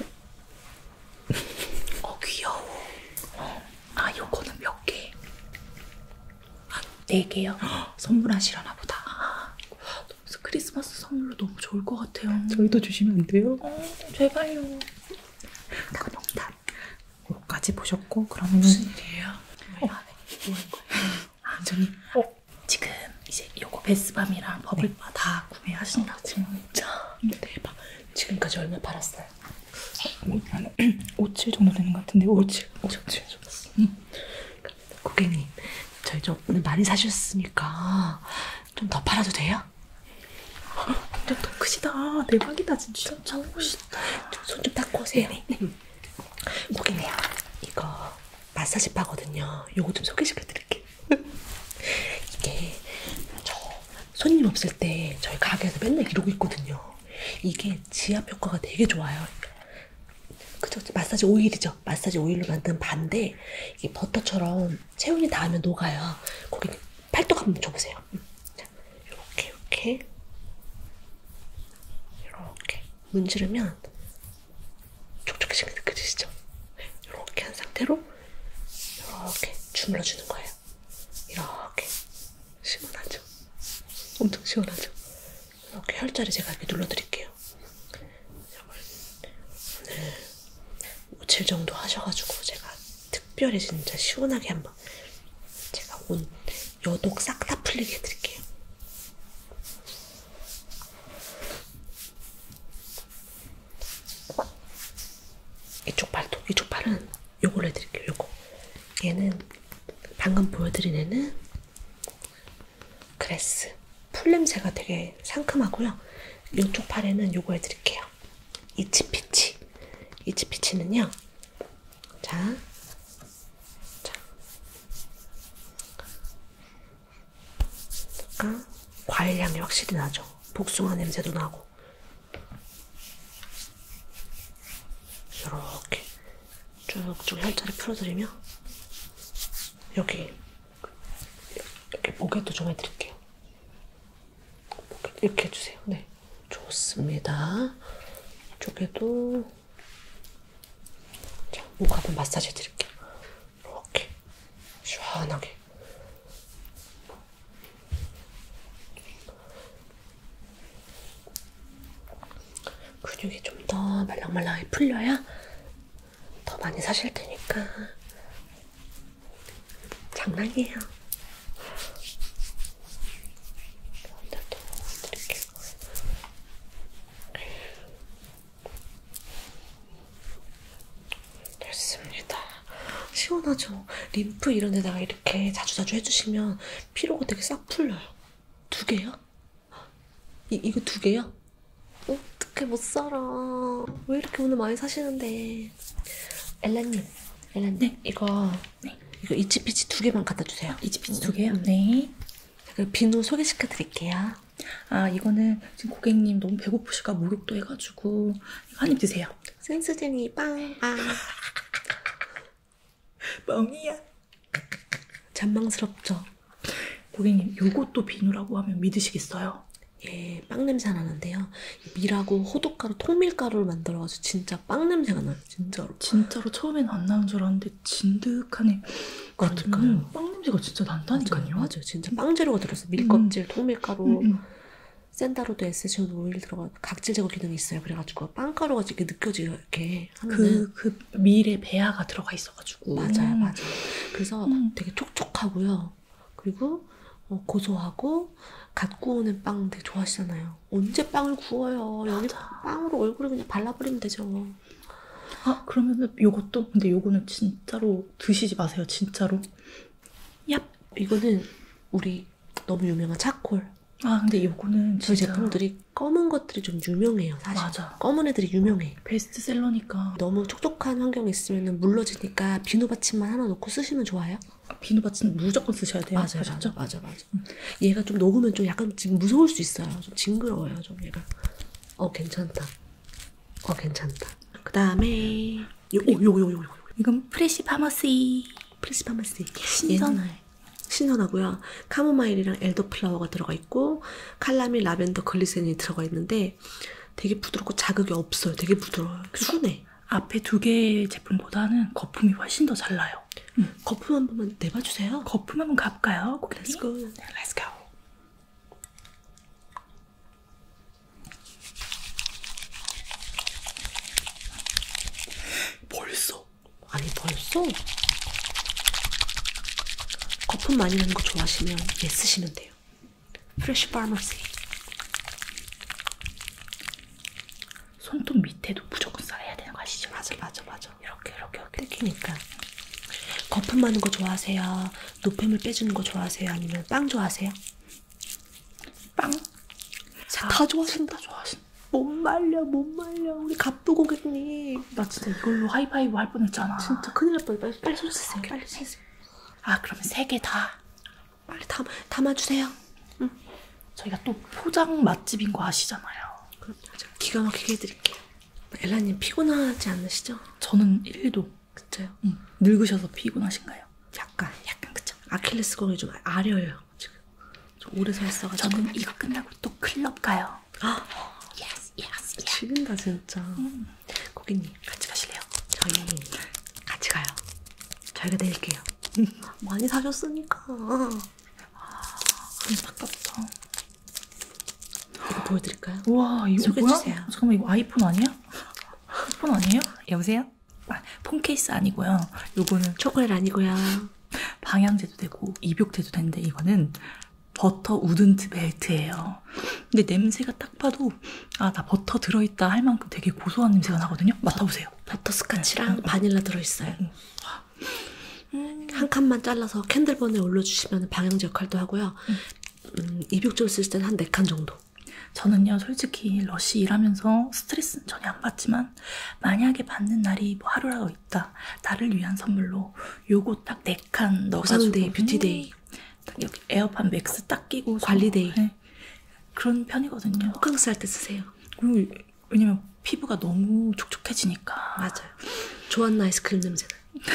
어 귀여워. 아 요거는 몇 개? 아, 네 개요?
선물하시려나 보다.
아, 그래서 크리스마스 선물로 너무 좋을 것 같아요.
저희도 주시면 안 돼요?
어, 제발요.
농담. 요까지 보셨고 그러면
무슨 일이에요?
어.
어, 뭐 하는 거예요?
아, 원장님.
어, 지금 이제 요거 베스밤이랑 버블바
네.
다 구매하신다고.
진짜 대박. 지금까지 얼마 팔았어요?
한 오칠 정도 되는 것 같은데. 오칠. 오칠.
응. 고객님, 저희 좀 오늘 많이 사셨으니까 좀 더 팔아도 돼요?
완전 더 크시다. 대박이다 진짜.
진짜 멋있다.
손 좀 닦고 오세요.
네, 네.
응. 고객님, 이거 마사지 바거든요. 요거 좀 소개시켜 드릴게요. 이게 저 손님 없을 때 저희 가게에서 맨날 이러고 있거든요. 이게 지압 효과가 되게 좋아요. 그죠? 마사지 오일이죠. 마사지 오일로 만든 반데 이게 버터처럼 체온이 닿으면 녹아요. 고객님 팔뚝 한번 줘보세요. 자, 이렇게 이렇게 이렇게 문지르면 촉촉해지는 게 느껴지시죠? 이렇게 한 상태로 이렇게 주물러주는 거예요. 이렇게 시원하죠? 엄청 시원하죠? 이렇게 혈자리 제가 이렇게 눌러드릴게요. 오늘 오칠 정도 하셔가지고 제가 특별히 진짜 시원하게 한번 제가 온 여독 싹 다 풀리게 해드릴게요. 이쪽 팔도, 이쪽 팔은 요걸로 해드릴게요. 요거. 얘는 방금 보여드린 애는 그레스. 풀 냄새가 되게 상큼하고요. 이쪽 팔에는 요거 해드릴게요. 이치피치. 이치피치는요. 자, 자, 그러니까 과일 향이 확실히 나죠. 복숭아 냄새도 나고. 이렇게 쭉쭉 혈자리 풀어드리면 여기 이렇게 목에도 좀 해드릴게요. 목에 이렇게 해주세요. 네, 좋습니다. 이쪽에도 자, 목 한번 마사지 해드릴게요. 이렇게 시원하게. 근육이 좀 더 말랑말랑하게 풀려야 더 많이 사실 테니까. 장난이에요. 한달더 드릴게요. 됐습니다. 시원하죠? 림프 이런 데다가 이렇게 자주자주 해주시면 피로가 되게 싹 풀려요. 두 개요? 이, 이거 두 개요? 어떡해, 못 살아. 왜 이렇게 오늘 많이 사시는데. 엘라님, 엘라님,
네.
이거,
네.
이거 이치피치 두 개만 갖다 주세요.
이치피치 두 개요? 네.
그리고 비누 소개시켜 드릴게요.
아 이거는 지금 고객님 너무 배고프실까 목욕도 해가지고 이거 한 입 드세요.
센스쟁이 빵, 빵.
멍이야.
잔망스럽죠?
고객님 요것도 비누라고 하면 믿으시겠어요?
예, 빵 냄새 나는데요. 밀하고 호두가루, 통밀가루를 만들어가지고 진짜 빵 냄새가 나요. 진짜로.
진짜로 처음엔 안 나는 줄 알았는데 진득하네.
그러니까요.
음, 빵 냄새가 진짜 난다니까요.
맞아요, 맞아요. 진짜 빵 재료가 들었어. 밀껍질,
음.
통밀가루,
음, 음.
샌다로드 에센셜 오일 들어가 각질 제거 기능이 있어요. 그래가지고 빵가루가 이렇게 느껴지게 이렇게
그,
하면은
그 밀에 배아가 들어가 있어가지고.
맞아요, 맞아요. 그래서
음.
되게 촉촉하고요. 그리고 어, 고소하고 갓 구우는 빵 되게 좋아하시잖아요. 언제 빵을 구워요? 여기
맞아.
빵으로 얼굴에 그냥 발라버리면 되죠.
아 그러면은 요것도 근데 요거는 진짜로 드시지 마세요. 진짜로. 얍.
이거는 우리 너무 유명한 차콜.
아 근데 요거는
저희
진짜
제품들이 검은 것들이 좀 유명해요, 사실.
맞아.
검은 애들이 유명해.
베스트셀러니까.
너무 촉촉한 환경에 있으면 물러지니까 비누 받침만 하나 놓고 쓰시면 좋아요.
비누 받침 무조건 쓰셔야 돼요.
맞아요,
아셨죠?
맞아, 맞아, 맞아. 얘가 좀 녹으면 좀 약간 지금 무서울 수 있어요. 좀 징그러워요, 좀 얘가. 어, 괜찮다. 어, 괜찮다. 그 다음에 요, 오, 요거, 요거, 요거, 요거.
이건 프레시 파머시.
프리시 파마시.
신선.
얘는 신선하고요. 카모마일이랑 엘더플라워가 들어가 있고 칼라미, 라벤더, 글리세린이 들어가 있는데 되게 부드럽고 자극이 없어요. 되게 부드러워요. 순해.
앞에 두 개의 제품보다는 거품이 훨씬 더 잘 나요.
음. 거품 한 번만 내봐주세요.
거품 한번 가볼까요?
Let's go.
네, let's go. 벌써?
아니 벌써? 거품 많이 나는 거 좋아하시면 얘 쓰시면 돼요. 프레쉬 파머시.
손톱 밑에도 무조건 쌓아야 되는 거 아시죠?
맞아 맞아 맞아.
이렇게 이렇게 이렇게.
뜯기니까. 거품 많은 거 좋아하세요? 노폐물 빼주는 거 좋아하세요? 아니면 빵 좋아하세요?
빵?
아, 다 좋아하신다.
다 좋아하신다.
못 말려 못 말려 우리 갑부 고객님.
나 진짜 이걸로 하이파이브 할 뻔했잖아.
진짜 큰일 날 뻔. 빨리 빨리 손 쓰세요. 빨리 쓰세요.
아 그러면 세 개 다.
빨리 담 담아주세요. 응.
저희가 또 포장 맛집인 거 아시잖아요.
그럼 제가 기가 막히게 해드릴게요. 엘라님 피곤하지 않으시죠?
저는 일도.
그쵸?
응. 늙으셔서 피곤하신가요?
약간
약간 그쵸?
아킬레스건이 좀 아려요 지금. 좀 오래 서 있어가지고.
저는 이거 끝나고 또 클럽 가요.
아,
예스 예스.
지린다 진짜.
음.
고객님
같이 가실래요?
저희 같이 가요. 저희가 내릴게요. 많이 사셨으니까.
그래서 아까부터.
이거 보여드릴까요?
우와 이거
소개해주세요.
뭐야? 잠깐만 이거 아이폰 아니야? 아이폰 아니에요? 여보세요? 아, 폰 케이스 아니고요. 요거는
초콜릿 아니고요.
방향제도 되고 입욕제도 되는데 이거는 버터 우든트 벨트예요. 근데 냄새가 딱 봐도 아 나 버터 들어있다 할 만큼 되게 고소한 냄새가 나거든요. 맡아보세요.
버터스카치랑
네.
바닐라 들어있어요.
음.
한 칸만 잘라서 캔들번에 올려주시면 방향제 역할도 하고요. 음, 입욕제를 쓸 때는 한 네 칸 정도.
저는요 솔직히 러쉬 일하면서 스트레스는 전혀 안 받지만 만약에 받는 날이 뭐 하루라도 있다 나를 위한 선물로 요거 딱 네 칸 넣어가지고
보상데이, 뷰티데이.
딱 여기 에어팟 맥스 딱 끼고
관리데이.
네. 그런 편이거든요.
호캉스 할 때 쓰세요.
그리고 왜냐면 피부가 너무 촉촉해지니까.
맞아요. 좋았나 아이스크림 냄새는.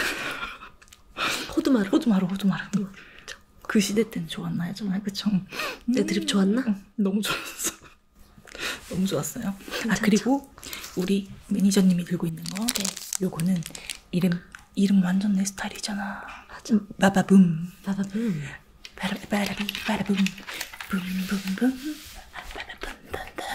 호두마루.
호두마루 호두마루.
응.
그 시대 때는 좋았나요 정말 그쵸?
내 드립 좋았나?
응, 너무 좋았어. 너무 좋았어요. 아
괜찮죠?
그리고 우리 매니저님이 들고 있는 거
네.
요거는 이름 이름 완전 내 스타일이잖아.
맞아.
바바붐
바바붐.
바라비 바라비 바라붐 붐붐붐 바바붐 단다.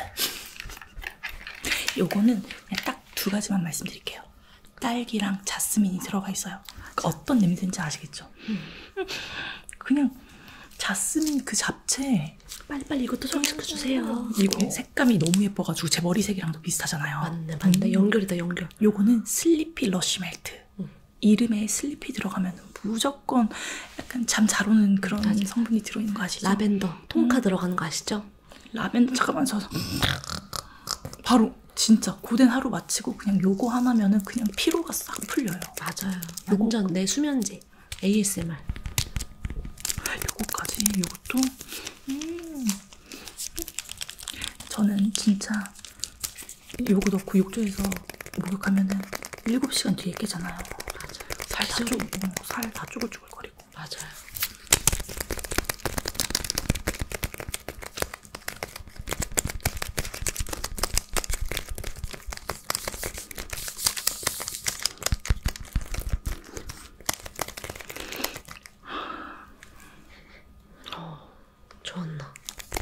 요거는 그냥 딱 두 가지만 말씀드릴게요. 딸기랑 자스민이 들어가 있어요. 그 어떤 냄새인지 아시겠죠?
음.
그냥 자스민 그 잡채
빨리빨리 이것도 소개시켜주세요.
이거 색감이 너무 예뻐가지고 제 머리색이랑도 비슷하잖아요.
맞네 맞네.
음.
연결이다 연결.
요거는 슬리피 러쉬 멜트.
음.
이름에 슬리피 들어가면 무조건 약간 잠 잘 오는 그런
맞아.
성분이 들어있는 거 아시죠?
라벤더 통카
음.
들어가는 거 아시죠?
라벤더 잠깐만 저 바로 진짜 고된 하루 마치고 그냥 요거 하나면은 그냥 피로가 싹 풀려요.
맞아요.
요거.
완전 내 수면제. 에이에스엠알.
요거까지 요것도 음. 저는 진짜 요거 넣고 욕조에서 목욕하면은 일곱 시간 뒤에 깨잖아요.
맞아요.
살 다 쪼, 어, 살다 쭈글쭈글거리고.
맞아요. 어, 좋았나?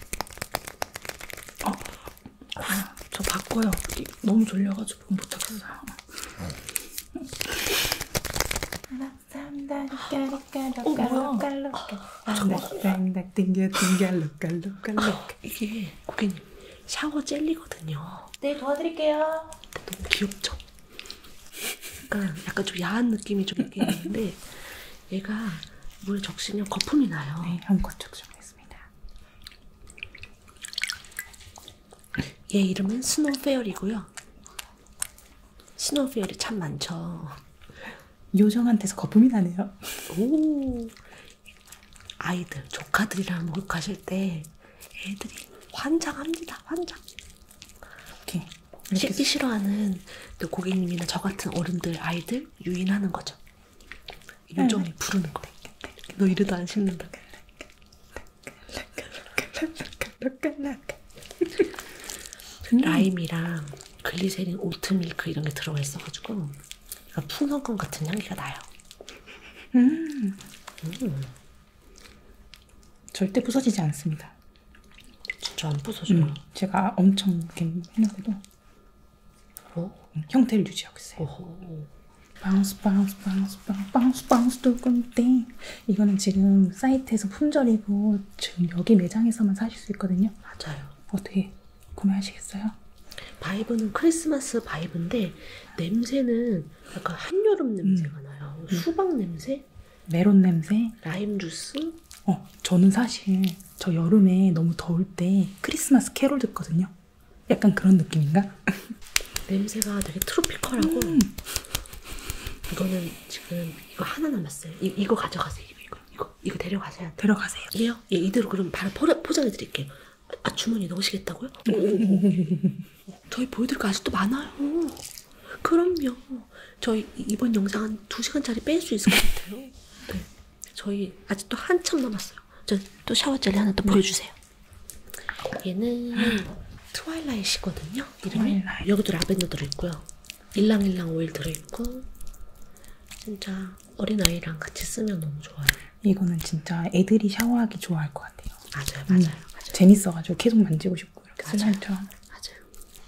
어, 아, 저 바꿔요. 이- 너무 졸려가지고 못하겠어요. 어, 뭐야?
이게 고객님 샤워 젤리거든요.
네, 도와드릴게요.
너무 귀엽죠? 약간, 약간 좀 야한 느낌이 좀 있긴 있는데 얘가 물에 적시면 거품이 나요.
네, 한껏 적셔보겠습니다.
얘 이름은 스노우페어리고요. 스노우페어리 참 많죠.
요정한테서 거품이 나네요.
오, 아이들, 조카들이랑 목욕하실 때 애들이 환장합니다. 환장.
이렇게
씻기 싫어하는 또 고객님이나 저 같은 어른들, 아이들 유인하는 거죠. 요정이 부르는 거. 너 이래도 안 씹는다. 라임이랑 글리세린, 오트밀크 이런 게 들어가 있어가지고 풍선껌 같은 향기가 나요.
음.
음.
절대 부서지지 않습니다.
진짜 안 부서져요.
음. 제가 엄청 이렇게 했는데도
어?
음, 형태를 유지하고 있어요.
오호.
바운스 바운스 바운스 바운스 바운스 바운스 두근데 이거는 지금 사이트에서 품절이고 지금 여기 매장에서만 사실 수 있거든요.
맞아요.
어떻게 구매하시겠어요?
바이브는 크리스마스 바이브인데 냄새는 약간 한여름 냄새가
음.
나요. 수박 냄새?
메론 냄새?
라임 주스?
어, 저는 사실 저 여름에 너무 더울 때 크리스마스 캐롤 듣거든요. 약간 그런 느낌인가?
냄새가 되게 트로피컬하고
음.
이거는 지금 이거 하나 남았어요. 이, 이거 가져가세요. 이거 이거 이거 이거 데려가세요.
데려가세요.
예요? 예, 이대로 그럼 바로 포, 포장해 드릴게요. 아, 주머니 넣으시겠다고요? 저희 보여드릴 거 아직도 많아요. 그럼요. 저희 이번 영상 한 두 시간짜리 뺄 수 있을 것 같아요. 네. 저희 아직도 한참 남았어요. 저 또 샤워 젤리 하나 또 보여주세요. 얘는 트와일라이트거든요. 이름이.
트와일라이트.
여기도 라벤더 들어있고요. 일랑일랑 오일 들어있고 진짜 어린아이랑 같이 쓰면 너무 좋아요.
이거는 진짜 애들이 샤워하기 좋아할 것 같아요.
맞아요. 맞아요.
음,
맞아요.
재밌어가지고 계속 만지고 싶고 이렇게
맞아요.
슬라임처럼.
맞아요.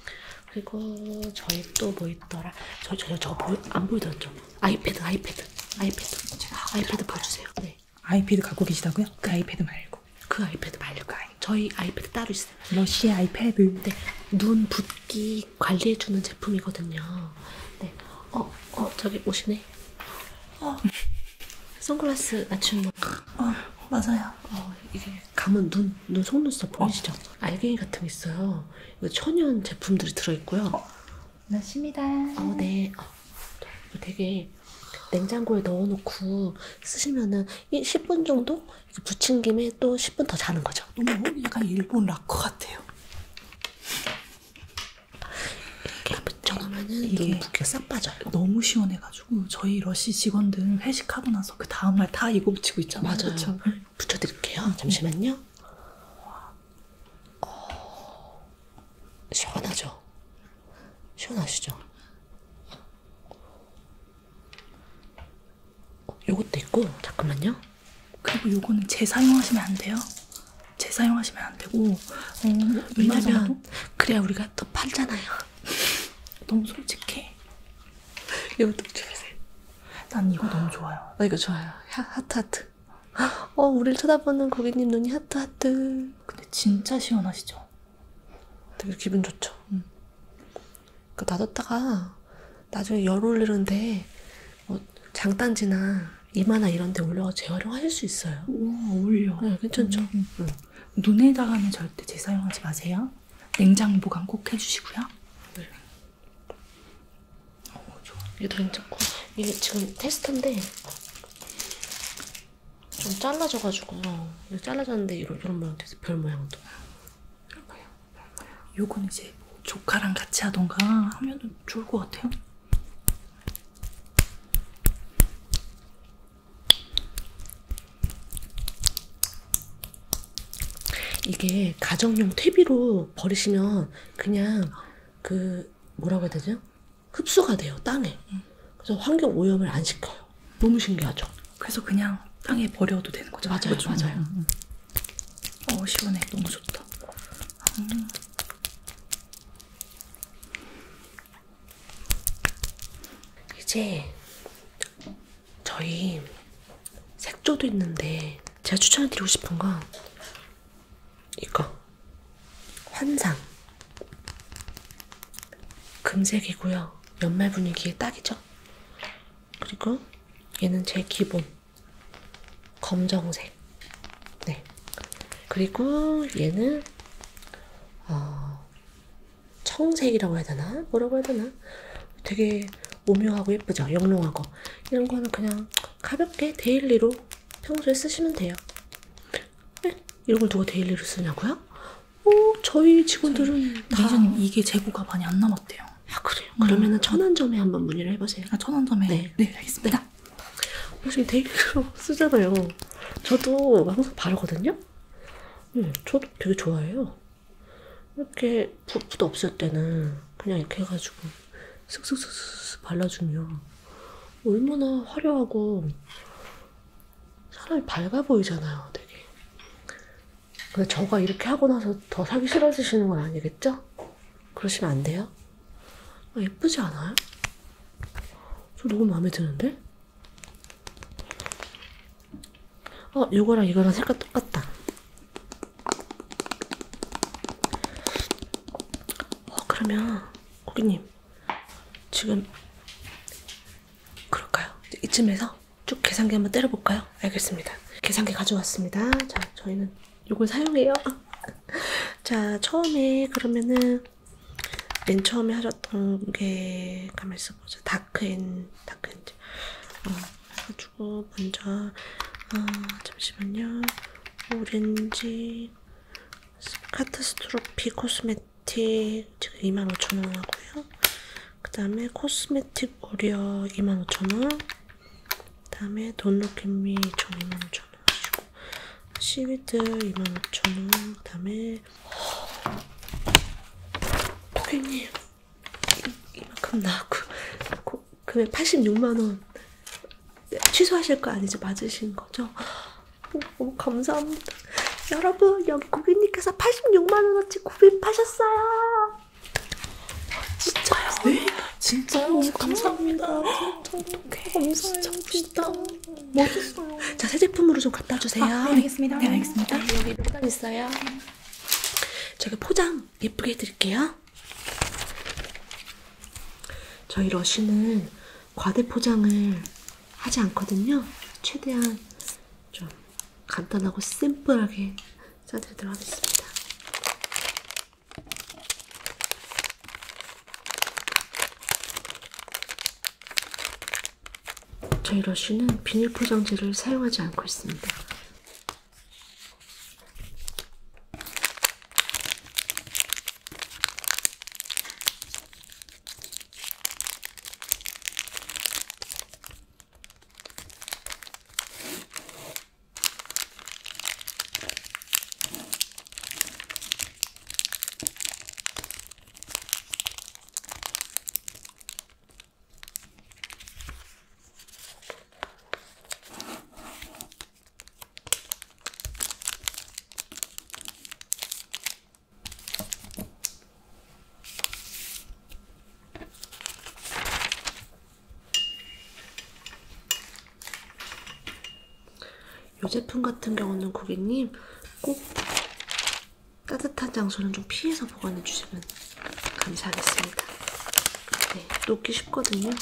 그리고 저희 또 뭐 있더라? 저, 저, 저 보여, 안 보여드렸죠? 아이패드, 아이패드, 아이패드. 제가 아이패드 보여주세요. 네.
아이패드 갖고 계시다고요? 그 아이패드 말고.
그 아이패드 말고 저희 아이패드 따로 있어요.
러쉬 아이패드.
네. 눈 붓기 관리해주는 제품이거든요. 네. 어, 어, 저기 오시네. 어. 선글라스 맞추는 거.
어, 맞아요.
어, 이게 감은 눈, 눈 속눈썹 보이시죠? 알갱이 같은 게 있어요. 이거 천연 제품들이 들어있고요. 어,
맞습니다.
어, 네. 어, 이거 되게 냉장고에 넣어놓고 쓰시면은 이 십 분 정도 이렇게 붙인 김에 또 십 분 더 자는 거죠.
너무 약간 일본 락커 같아요.
이렇게 붙여놓으면은
이게
눈 붓기가 싹 빠져요.
너무 시원해가지고 저희 러쉬 직원들 회식하고 나서 그 다음날 다 이거 붙이고 있잖아요.
맞아요.
그쵸?
붙여드릴게요. 잠시만요. 어, 시원하죠? 시원하시죠? 어, 요것도 있고, 잠깐만요.
그리고 요거는 재사용하시면 안 돼요. 재사용하시면 안 되고 어,
왜냐면 그래야 우리가 더 팔잖아요.
너무 솔직해.
이것도 붙여보세요.
난 이거 너무 좋아요.
어, 이거 좋아요. 하, 하트 하트. 어, 우리를 쳐다보는 고객님 눈이 하트 하트.
근데 진짜 시원하시죠?
되게 기분 좋죠.
음.
그 놔뒀다가 나중에 열 올리는데 뭐 장단지나 이마나 이런 데 올려서 재활용하실 수 있어요.
우와, 어울려.
네, 괜찮죠?
음.
응.
눈에다가는 절대 재사용하지 마세요. 냉장 보관 꼭 해주시고요.
네.
어, 좋아.
얘도 괜찮고 이게 지금 테스트인데 좀 잘라져가지고 이거 잘라졌는데 이런, 이런 모양 돼서 별 모양도 별 모양, 별 모양.
요거는 이제 뭐 조카랑 같이 하던가 하면은 좋을 것 같아요.
이게 가정용 퇴비로 버리시면 그냥 그 뭐라고 해야 되죠? 흡수가 돼요, 땅에. 그래서 환경 오염을 안 시켜요. 너무 신기하죠?
그래서 그냥 땅에 버려도 되는 거죠.
맞아요,
그렇죠?
맞아요.
음, 음. 어, 시원해. 너무 좋다. 음.
이제 저희 색조도 있는데 제가 추천해드리고 싶은 건 이거 환상 금색이고요. 연말 분위기에 딱이죠. 그리고 얘는 제 기본 검정색. 네. 그리고 얘는 어, 청색이라고 해야 되나? 뭐라고 해야 되나? 되게 오묘하고 예쁘죠? 영롱하고. 이런 거는 그냥 가볍게 데일리로 평소에 쓰시면 돼요. 네? 이런 걸 누가 데일리로 쓰냐고요? 어, 저희 직원들은 다.
매니저님 이게 재고가 많이 안 남았대요.
아, 그래요? 그러면은 천안점에 한번 문의를 해보세요.
아, 천원점에.
네.
네, 알겠습니다.
지금 데일리로 쓰잖아요. 저도 항상 바르거든요. 음, 저도 되게 좋아해요. 이렇게 부도 없을 때는 그냥 이렇게 해가지고 슥슥슥슥 발라주면 얼마나 화려하고 사람이 밝아 보이잖아요, 되게. 근데 저가 이렇게 하고 나서 더 사기 싫어지시는 건 아니겠죠? 그러시면 안 돼요? 아, 예쁘지 않아요? 저 너무 마음에 드는데? 어, 이거랑 이거랑 색깔 똑같다. 어, 그러면 고객님 지금 그럴까요? 이쯤에서 쭉 계산기 한번 때려볼까요? 알겠습니다. 계산기 가져왔습니다. 자, 저희는 이걸 사용해요. 자, 처음에 그러면은 맨 처음에 하셨던 게 가만 있어보자. 다크앤 다크앤 어, 해가지고 먼저 어, 잠시만요. 오렌지 카타스트로피 코스메틱 지금 이만 오천 원 하고요. 그 다음에 코스메틱 오리어 이만 오천 원. 그 다음에 돈로켓미 이천 이만 오천 원 하시고 시위드 이만 오천 원. 그 다음에 고객님 이만큼 나왔고 고, 금액 팔십육만 원 취소하실 거 아니죠? 맞으신 거죠? 오, 너무 감사합니다. 여러분 여기 고객님께서 팔십육만 원어치 구입하셨어요.
진짜요? 네? 진짜요? 너무 감사합니다. 진짜 어떡해. 감사해요. 진짜 멋있다. 멋있어요.
자, 새 제품으로 좀 갖다 주세요.
아, 네, 알겠습니다. 네, 알겠습니다.
네, 여기 포장 있어요. 제가 포장 예쁘게 해드릴게요. 저희 러쉬는 과대 포장을 하지 않거든요. 최대한 좀 간단하고 심플하게 싸드리도록 하겠습니다. 저희 러쉬는 비닐 포장지를 사용하지 않고 있습니다. 이 제품 같은 경우는 고객님 꼭 따뜻한 장소는 좀 피해서 보관해 주시면 감사하겠습니다. 네, 놓기 쉽거든요.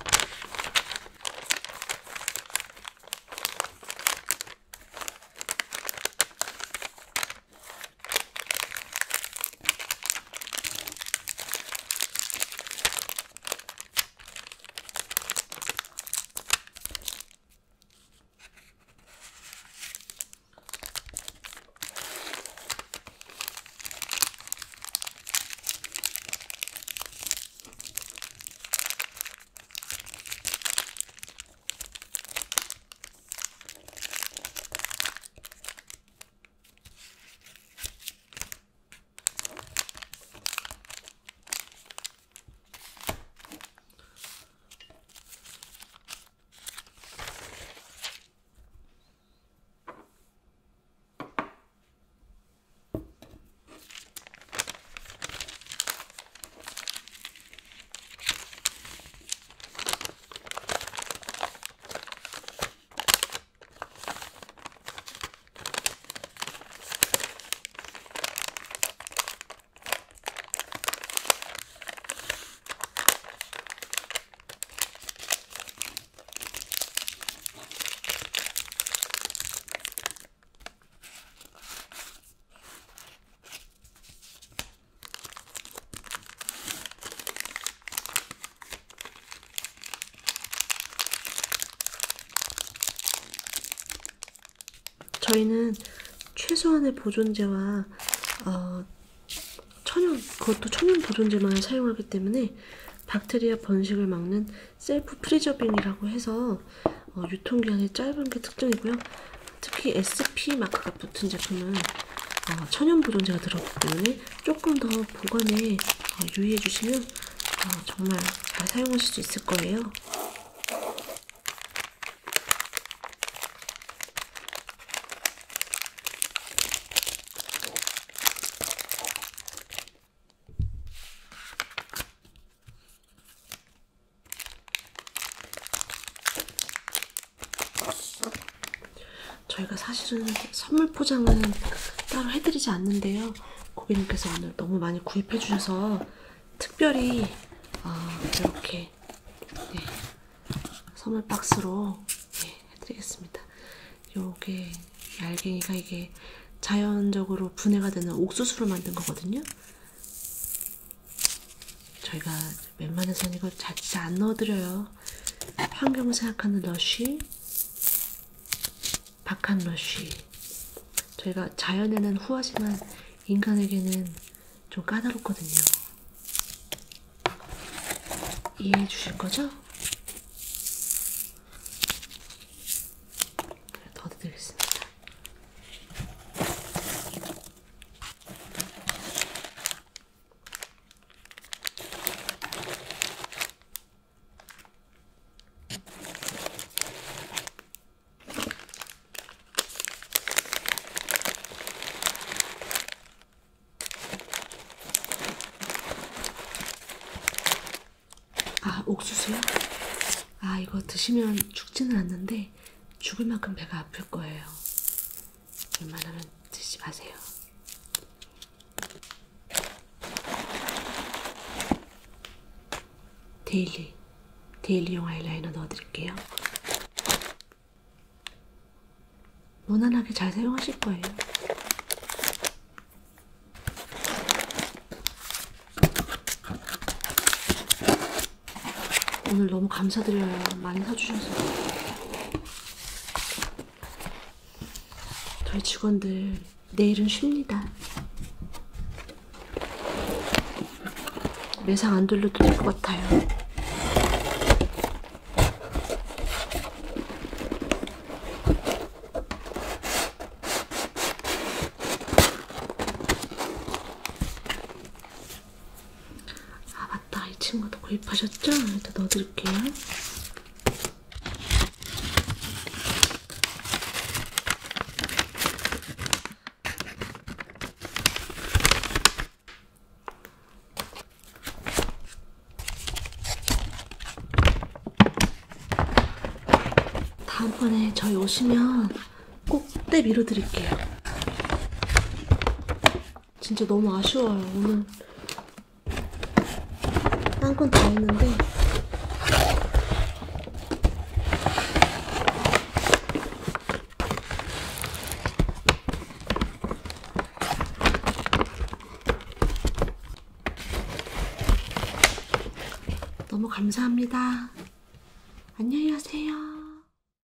저희는 최소한의 보존제와 어, 천연, 그것도 천연 보존제만 사용하기 때문에 박테리아 번식을 막는 셀프 프리저빙이라고 해서 어, 유통기한이 짧은 게 특징이고요. 특히 에스피 마크가 붙은 제품은 어, 천연 보존제가 들어있기 때문에 조금 더 보관에 어, 유의해 주시면 어, 정말 잘 사용하실 수 있을 거예요. 저희가 사실은 선물 포장은 따로 해드리지 않는데요. 고객님께서 오늘 너무 많이 구입해 주셔서 특별히 어, 이렇게 네, 선물 박스로 네, 해드리겠습니다. 요게 알갱이가 이게 자연적으로 분해가 되는 옥수수로 만든 거거든요. 저희가 웬만해서는 이거 잘 진짜 안 넣어드려요. 환경 생각하는 러쉬, 박한 러쉬. 저희가 자연에는 후하지만 인간에게는 좀 까다롭거든요. 이해해 주실 거죠? 더 드리겠습니다. 아, 옥수수요? 아, 이거 드시면 죽지는 않는데 죽을 만큼 배가 아플 거예요. 웬만하면 드시지 마세요. 데일리, 데일리용 아이라이너 넣어드릴게요. 무난하게 잘 사용하실 거예요. 오늘 너무 감사드려요. 많이 사주셔서. 저희 직원들 내일은 쉽니다. 매상 안 돌려도 될 것 같아요. 아 맞다, 이 친구도 구입하셨죠? 일단 넣어드릴게요. 다음번에 저희 오시면 꼭 때 밀어드릴게요. 진짜 너무 아쉬워요. 오늘 딴 건 다 했는데 너무 감사합니다. 안녕히 가세요.